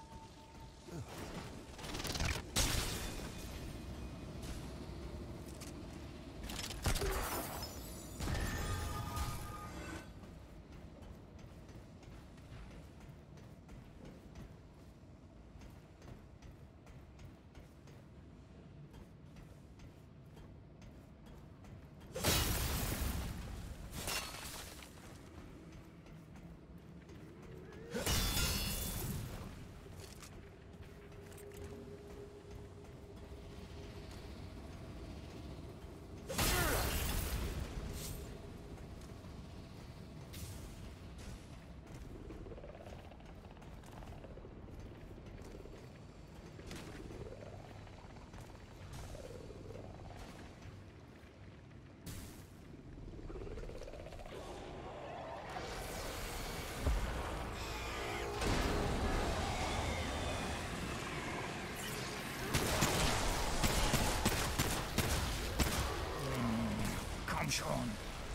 Schon.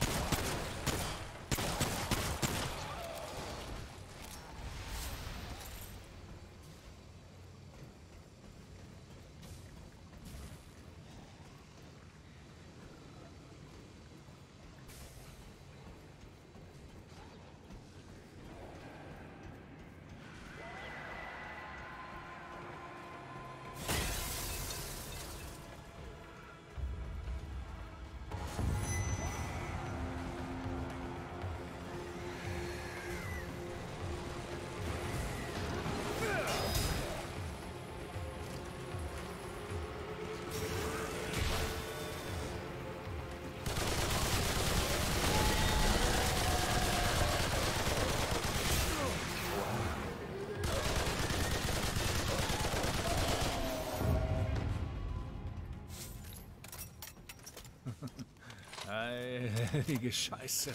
Heilige Scheiße.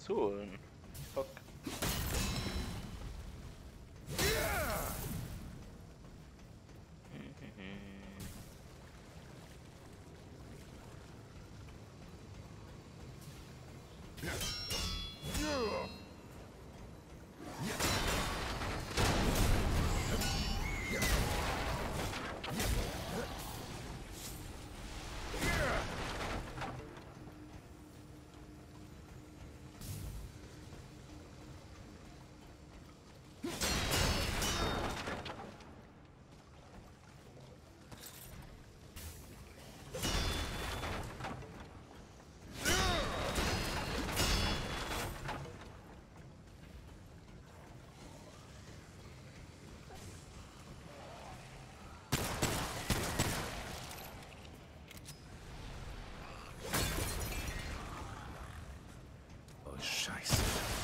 zu holen. Fuck. Oh, Scheiße.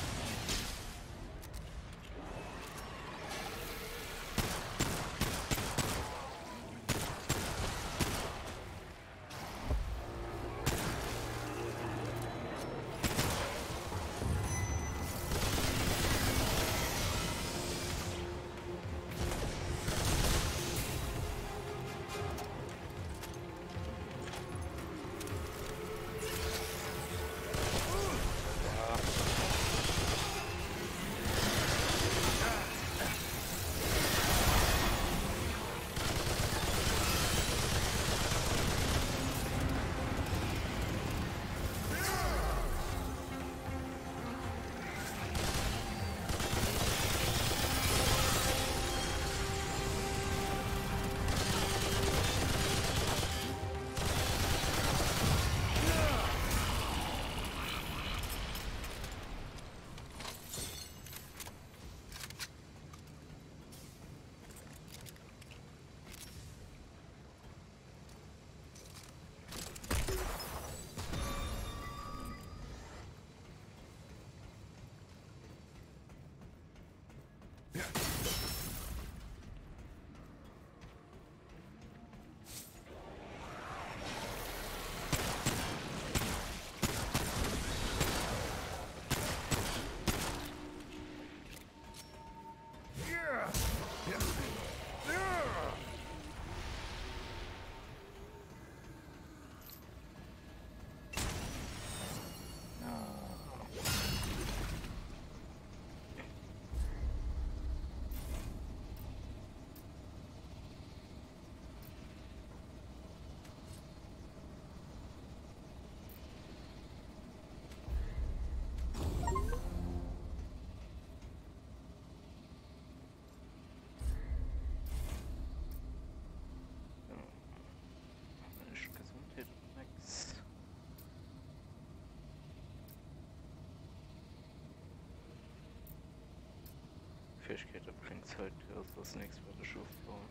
Fähigkeit bringt halt das nächste für die aufbauen.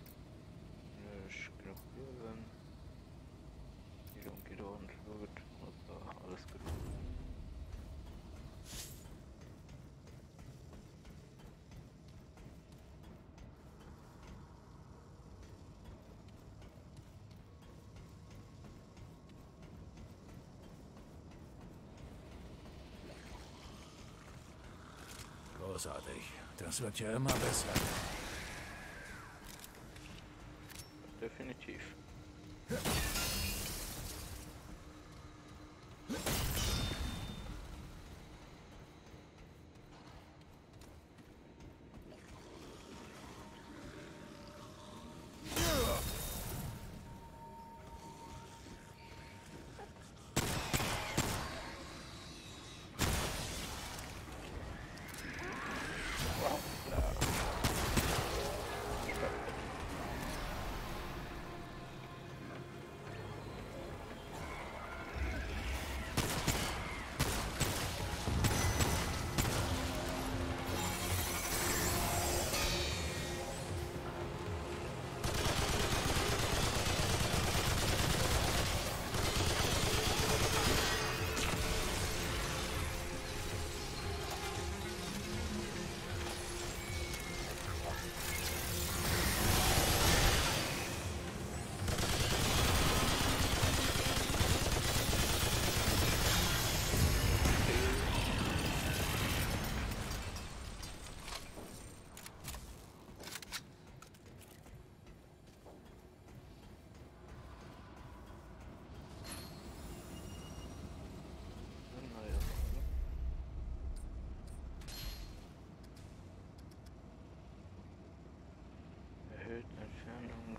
Ich genug Blumen. Geht ordentlich gut. Alles gut. Großartig. Das wird ja immer besser. Definitiv.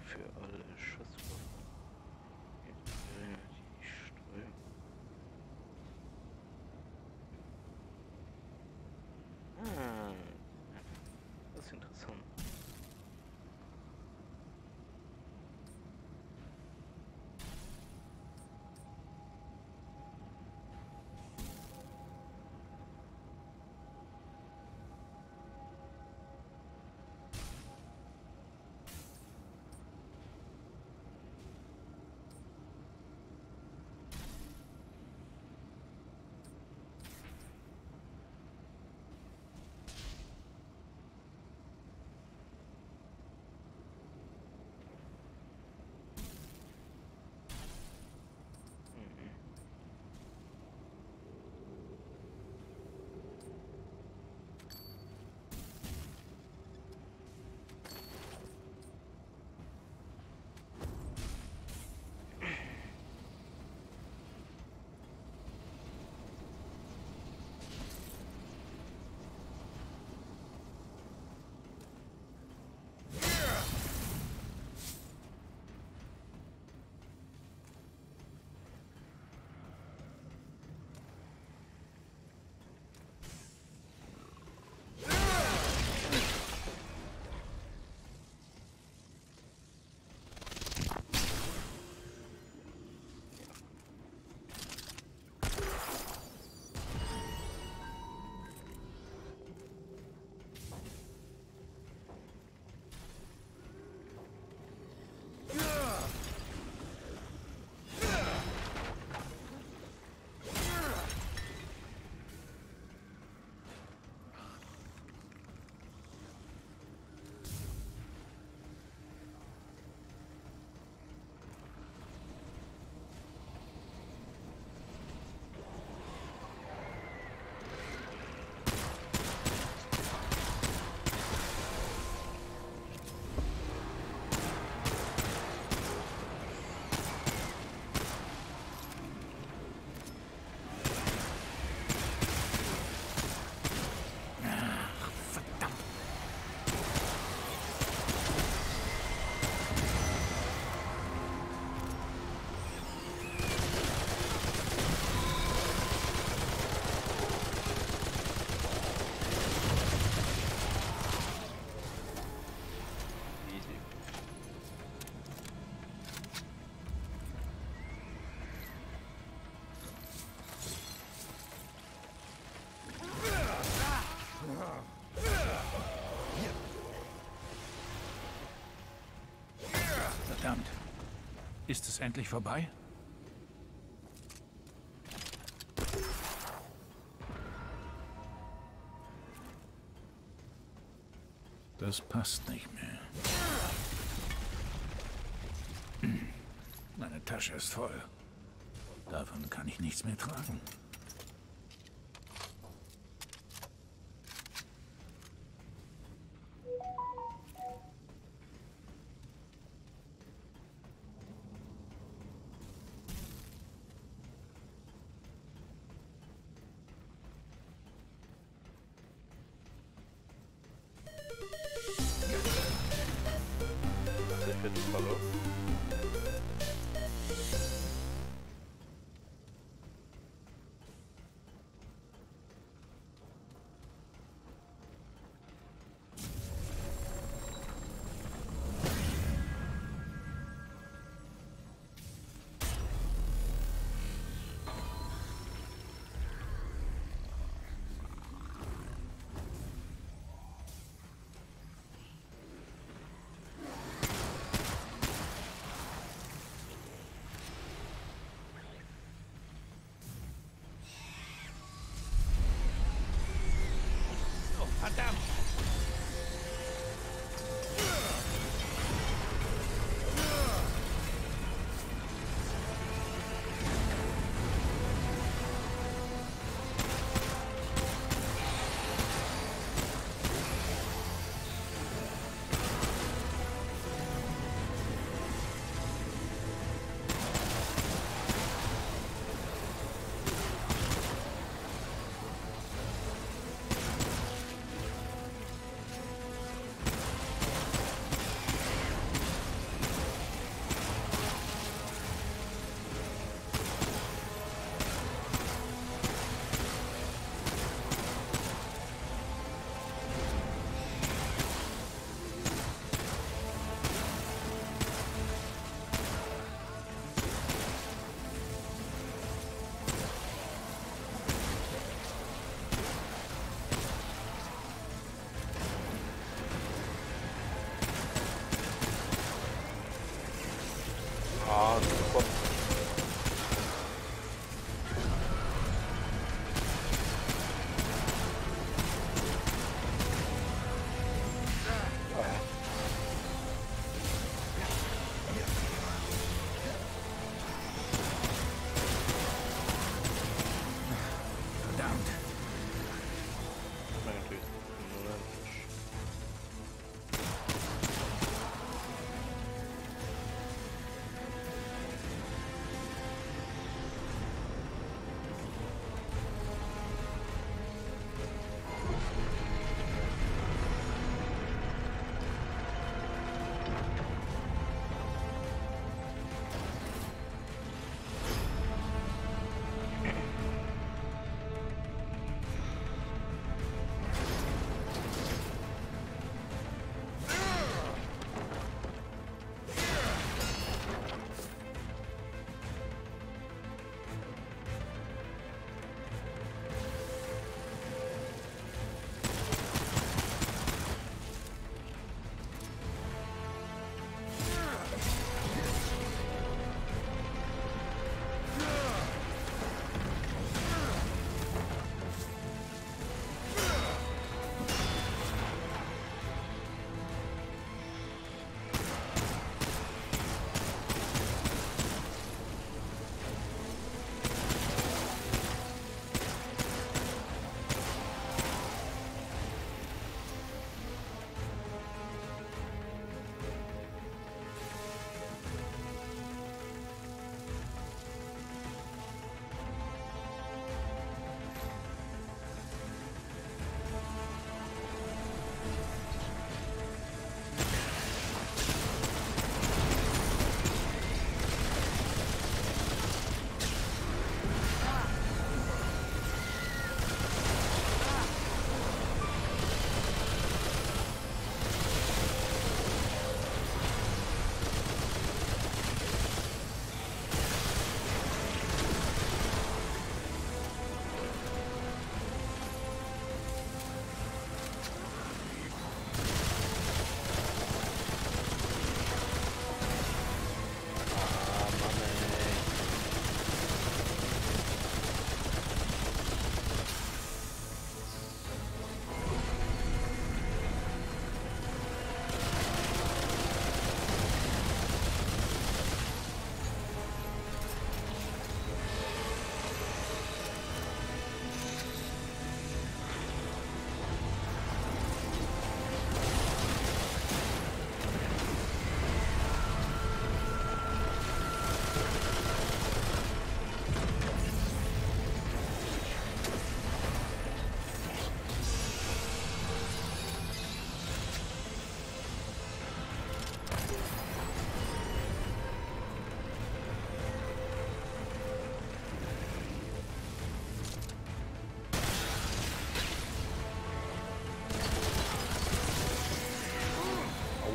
für alle Schusswaffen. Die Ströme. Ah, das ist interessant. Verdammt. Ist es endlich vorbei? Das passt nicht mehr. Meine Tasche ist voll. Davon kann ich nichts mehr tragen. Ich bin Hallo.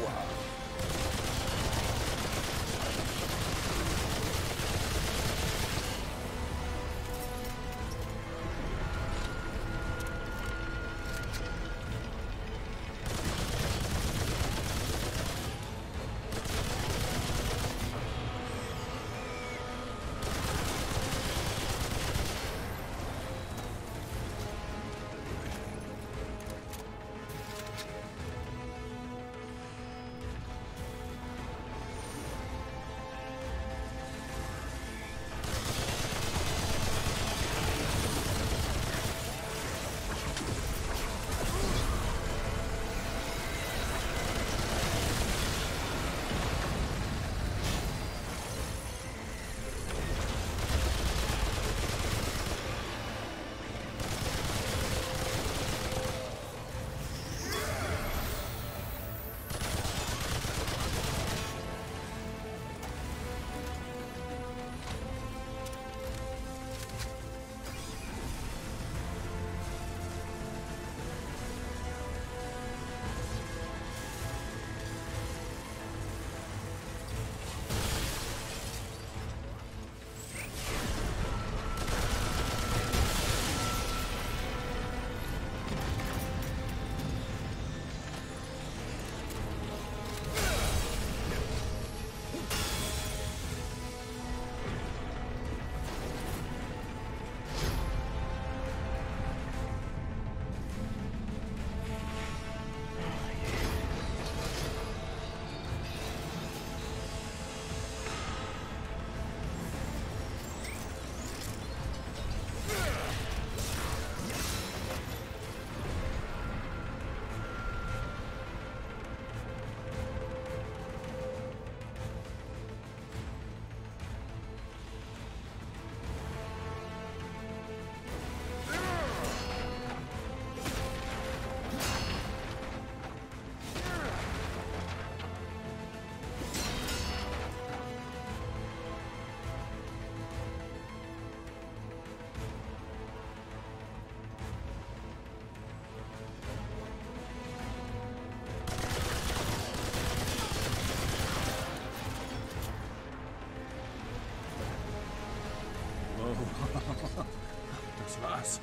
Das war's.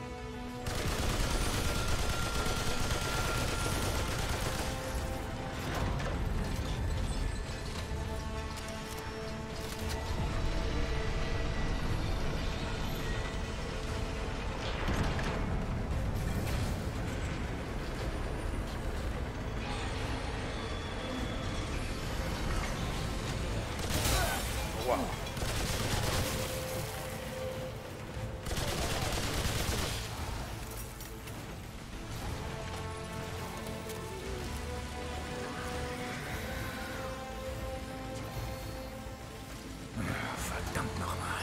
Wow. Verdammt nochmal.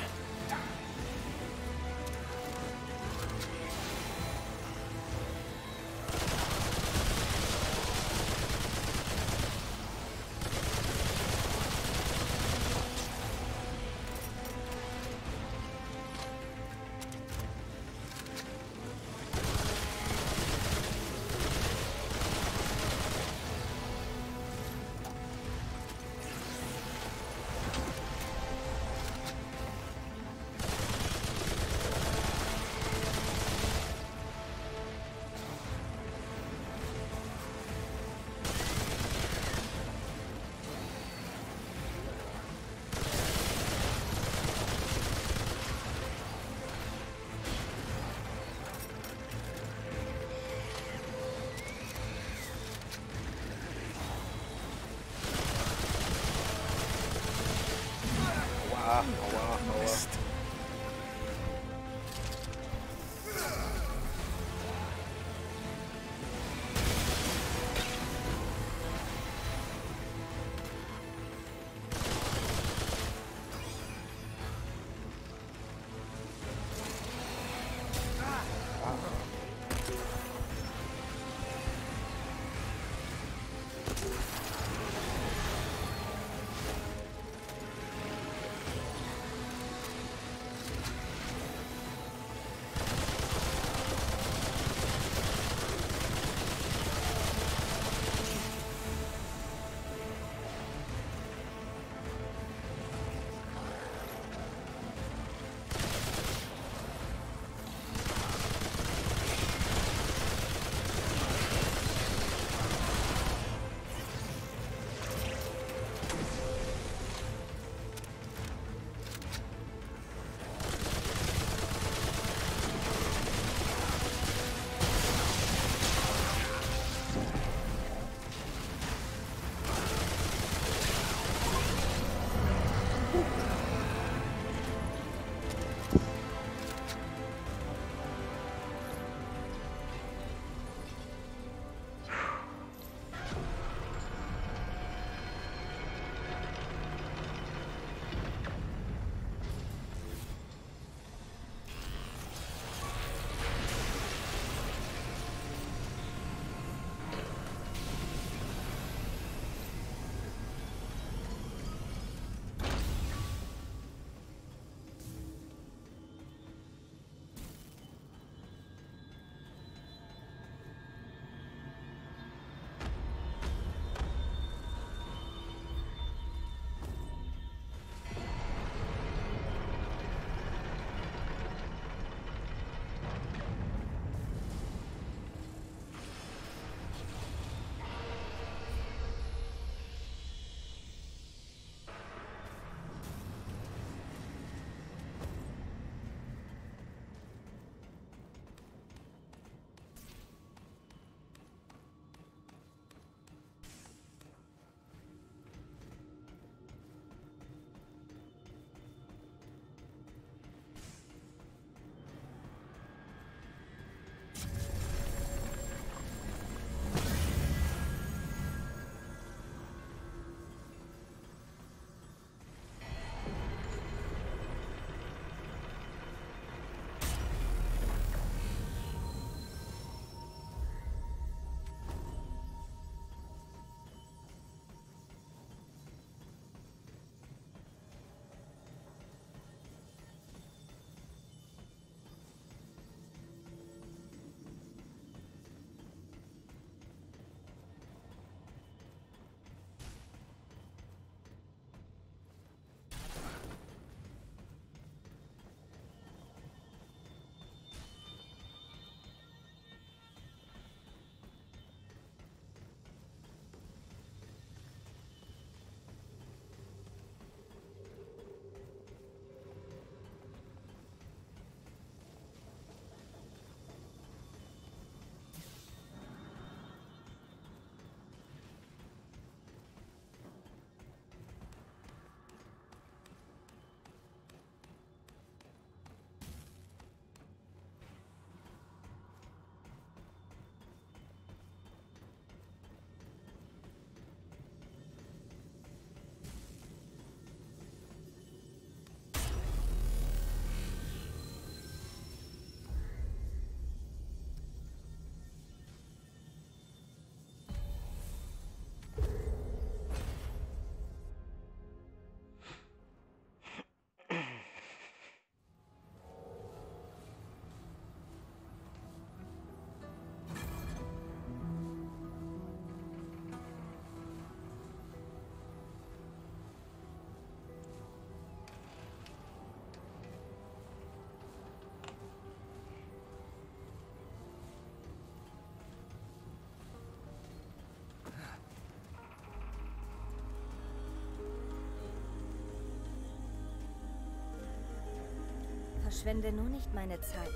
Verschwende nur nicht meine Zeit.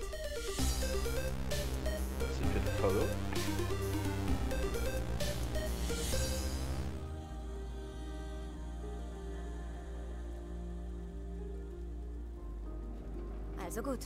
Sind wir Follow? Also gut.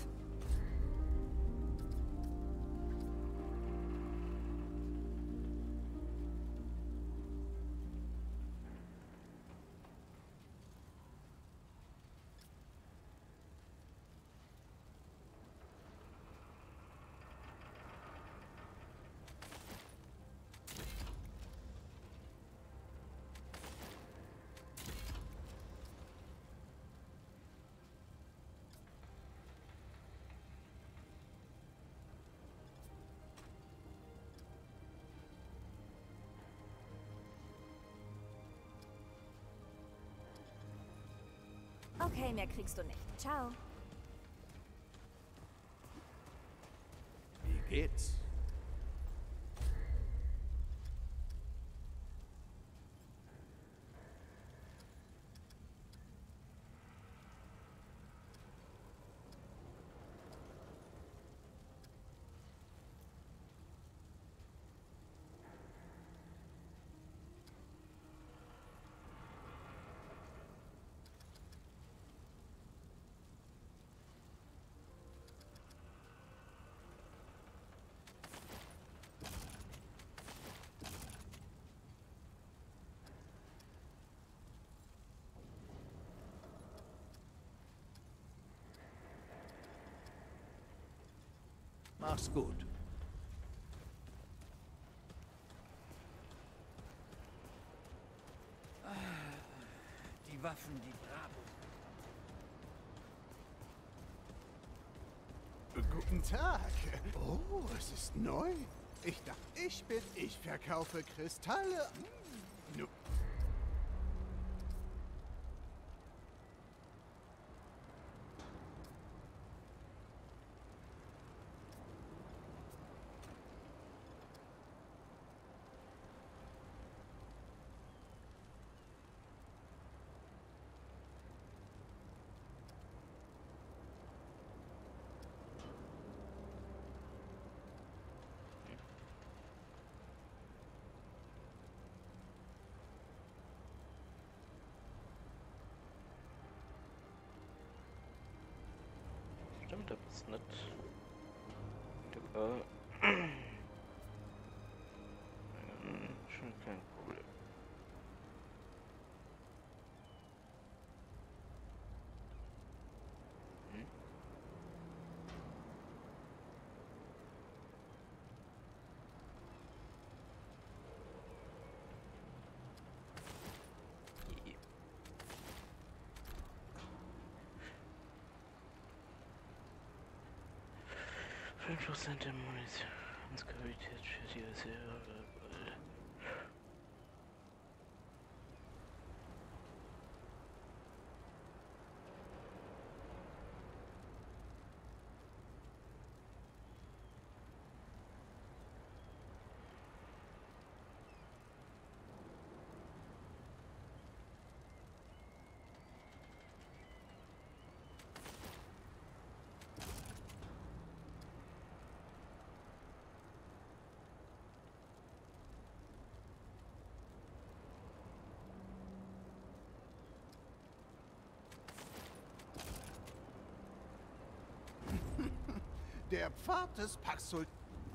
Okay, mehr kriegst du nicht. Ciao. Wie geht's? Mach's gut. Die Waffen, die Bravo. Guten Tag. Oh, es ist neu. Ich verkaufe Kristalle. Nu- Stimmt, das ist nicht. Aber schon kein Problem. Hm? Je. 5% der Munitionskapazität für die Reserve. Der Pfad des Paxul.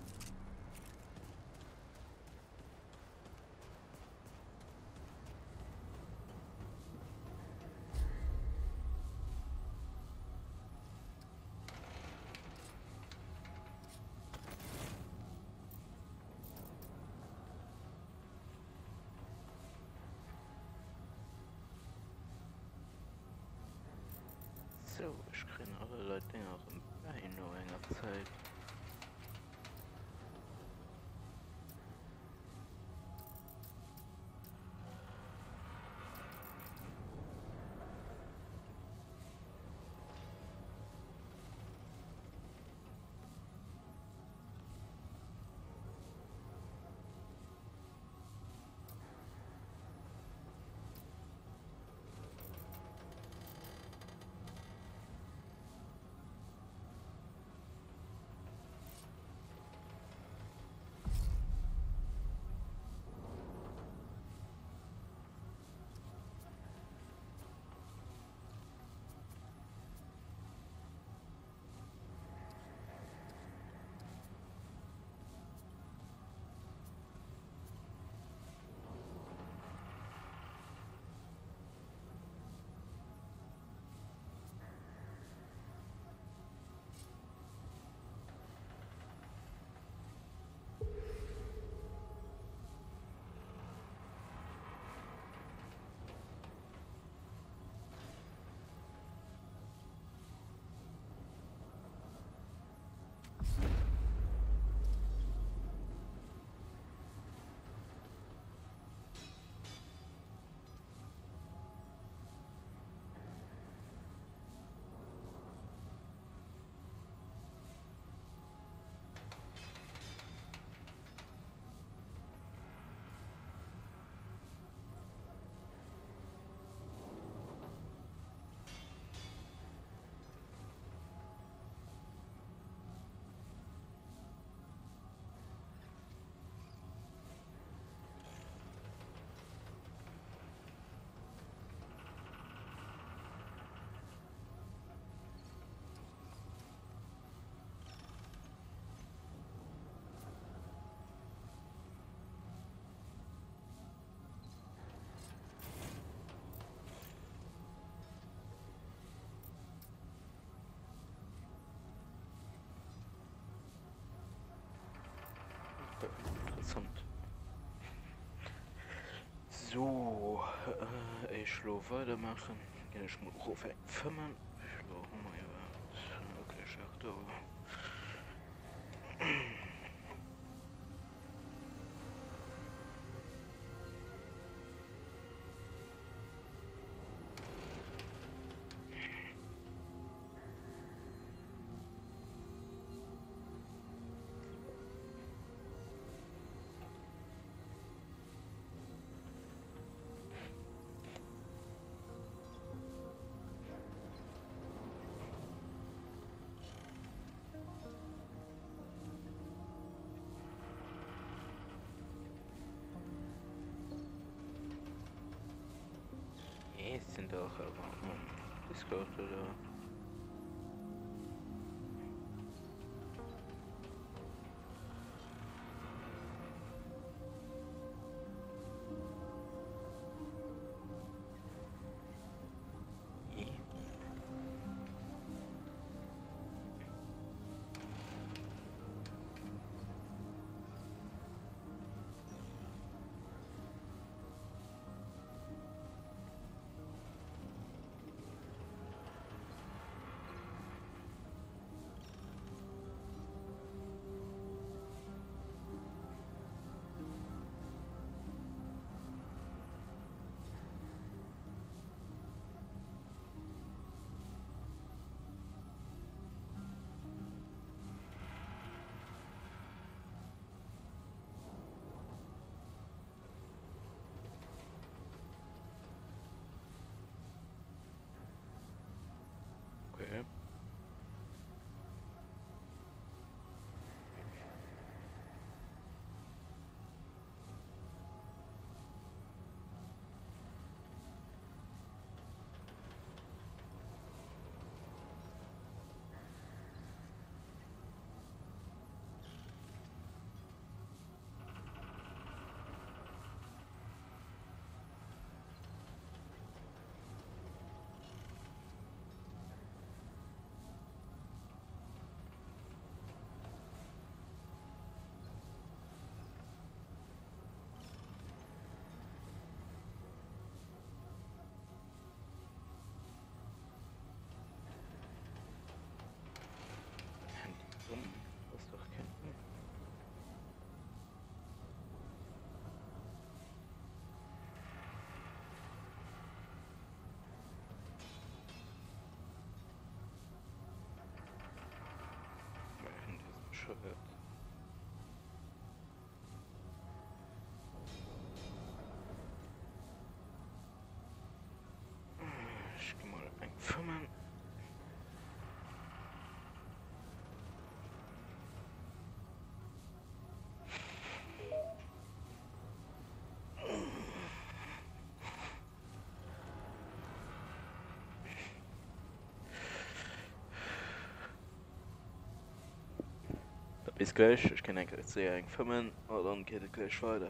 So, ich kriege alle Leute länger im Bein nur länger Zeit. Interessant. So, ich schlo weitermachen. Ich muss auf 5. Ich schlo mal okay, Schacht, sind auch aber Discord oder okay. Das ist doch kein Handy ist bescheuert. Ich geh mal ein 5. Bis gleich, ich kann eigentlich sehr eng 5 und dann geht es gleich weiter.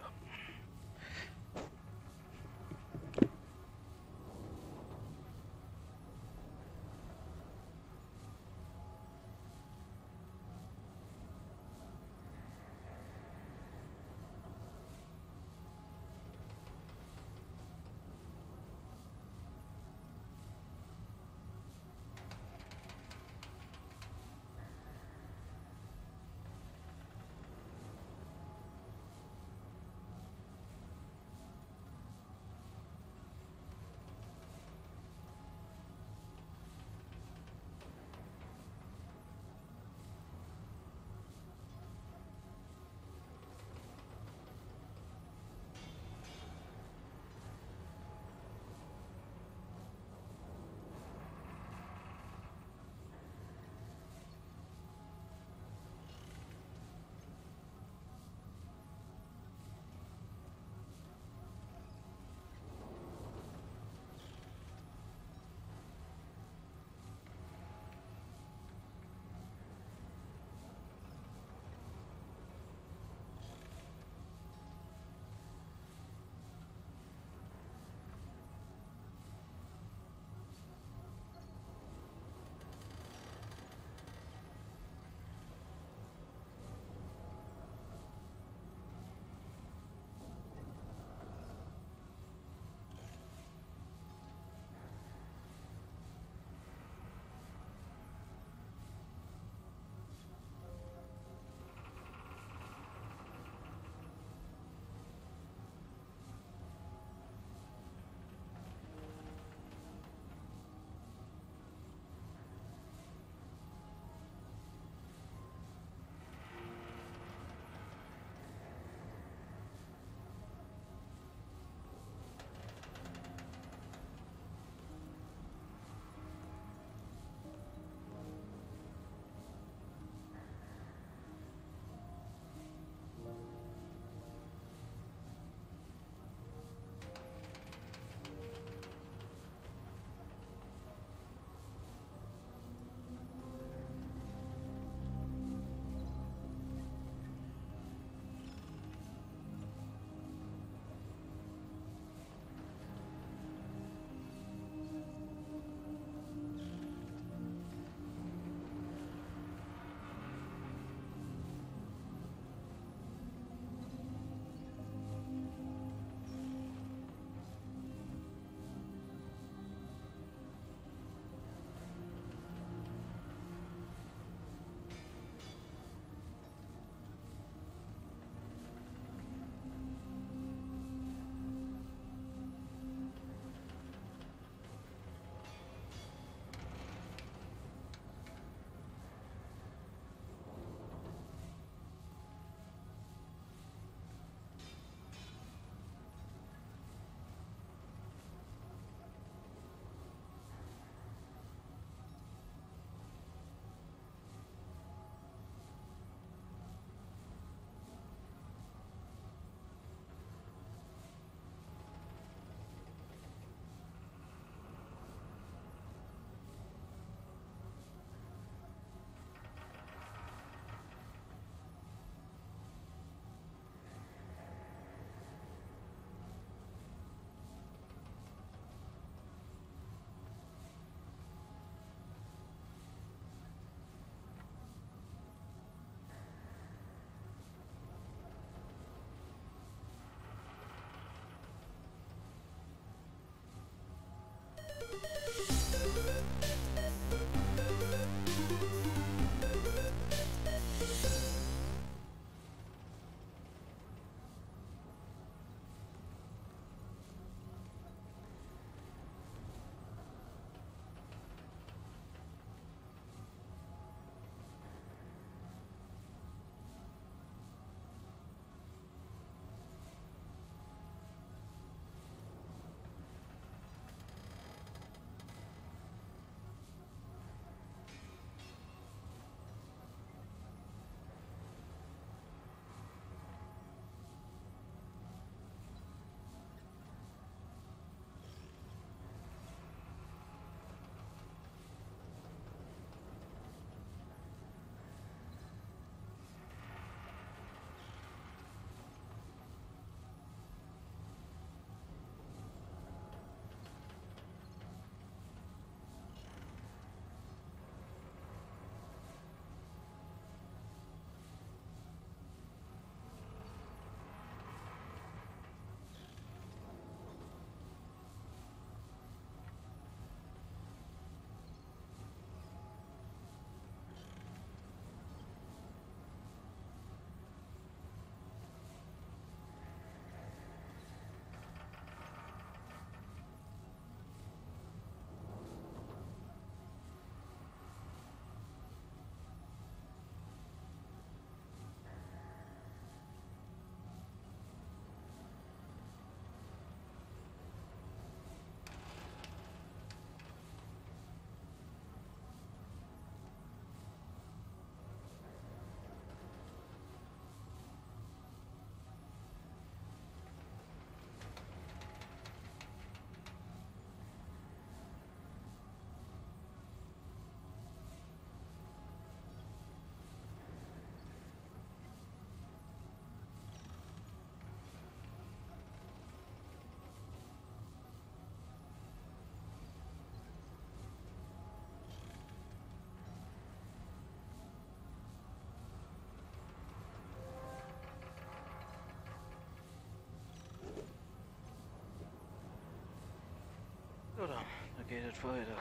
geht es weiter.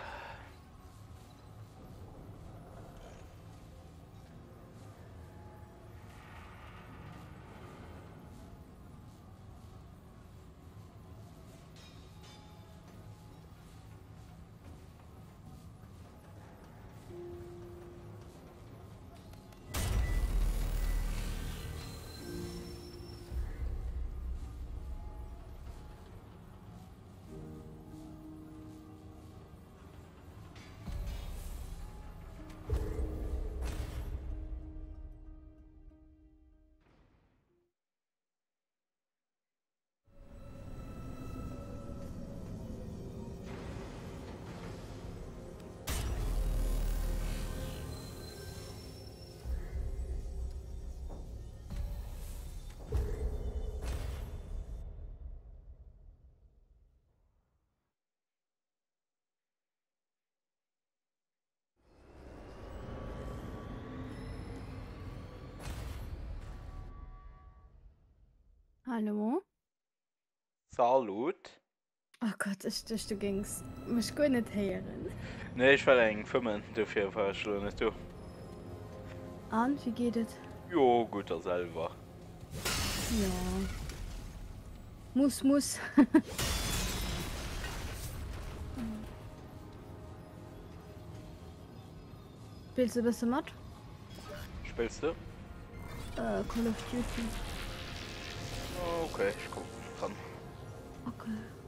Hallo? Salut. Oh Gott, ich dachte, du gingst mich gut nicht hören. Ne, ich war eng Fimmen dafür verschlungen du. Und, wie geht es? Jo, guter selber. Ja. Muss. Spielst du ein bisschen Mod? Spielst du? Call of Duty. Okay, ich guck dran. Okay.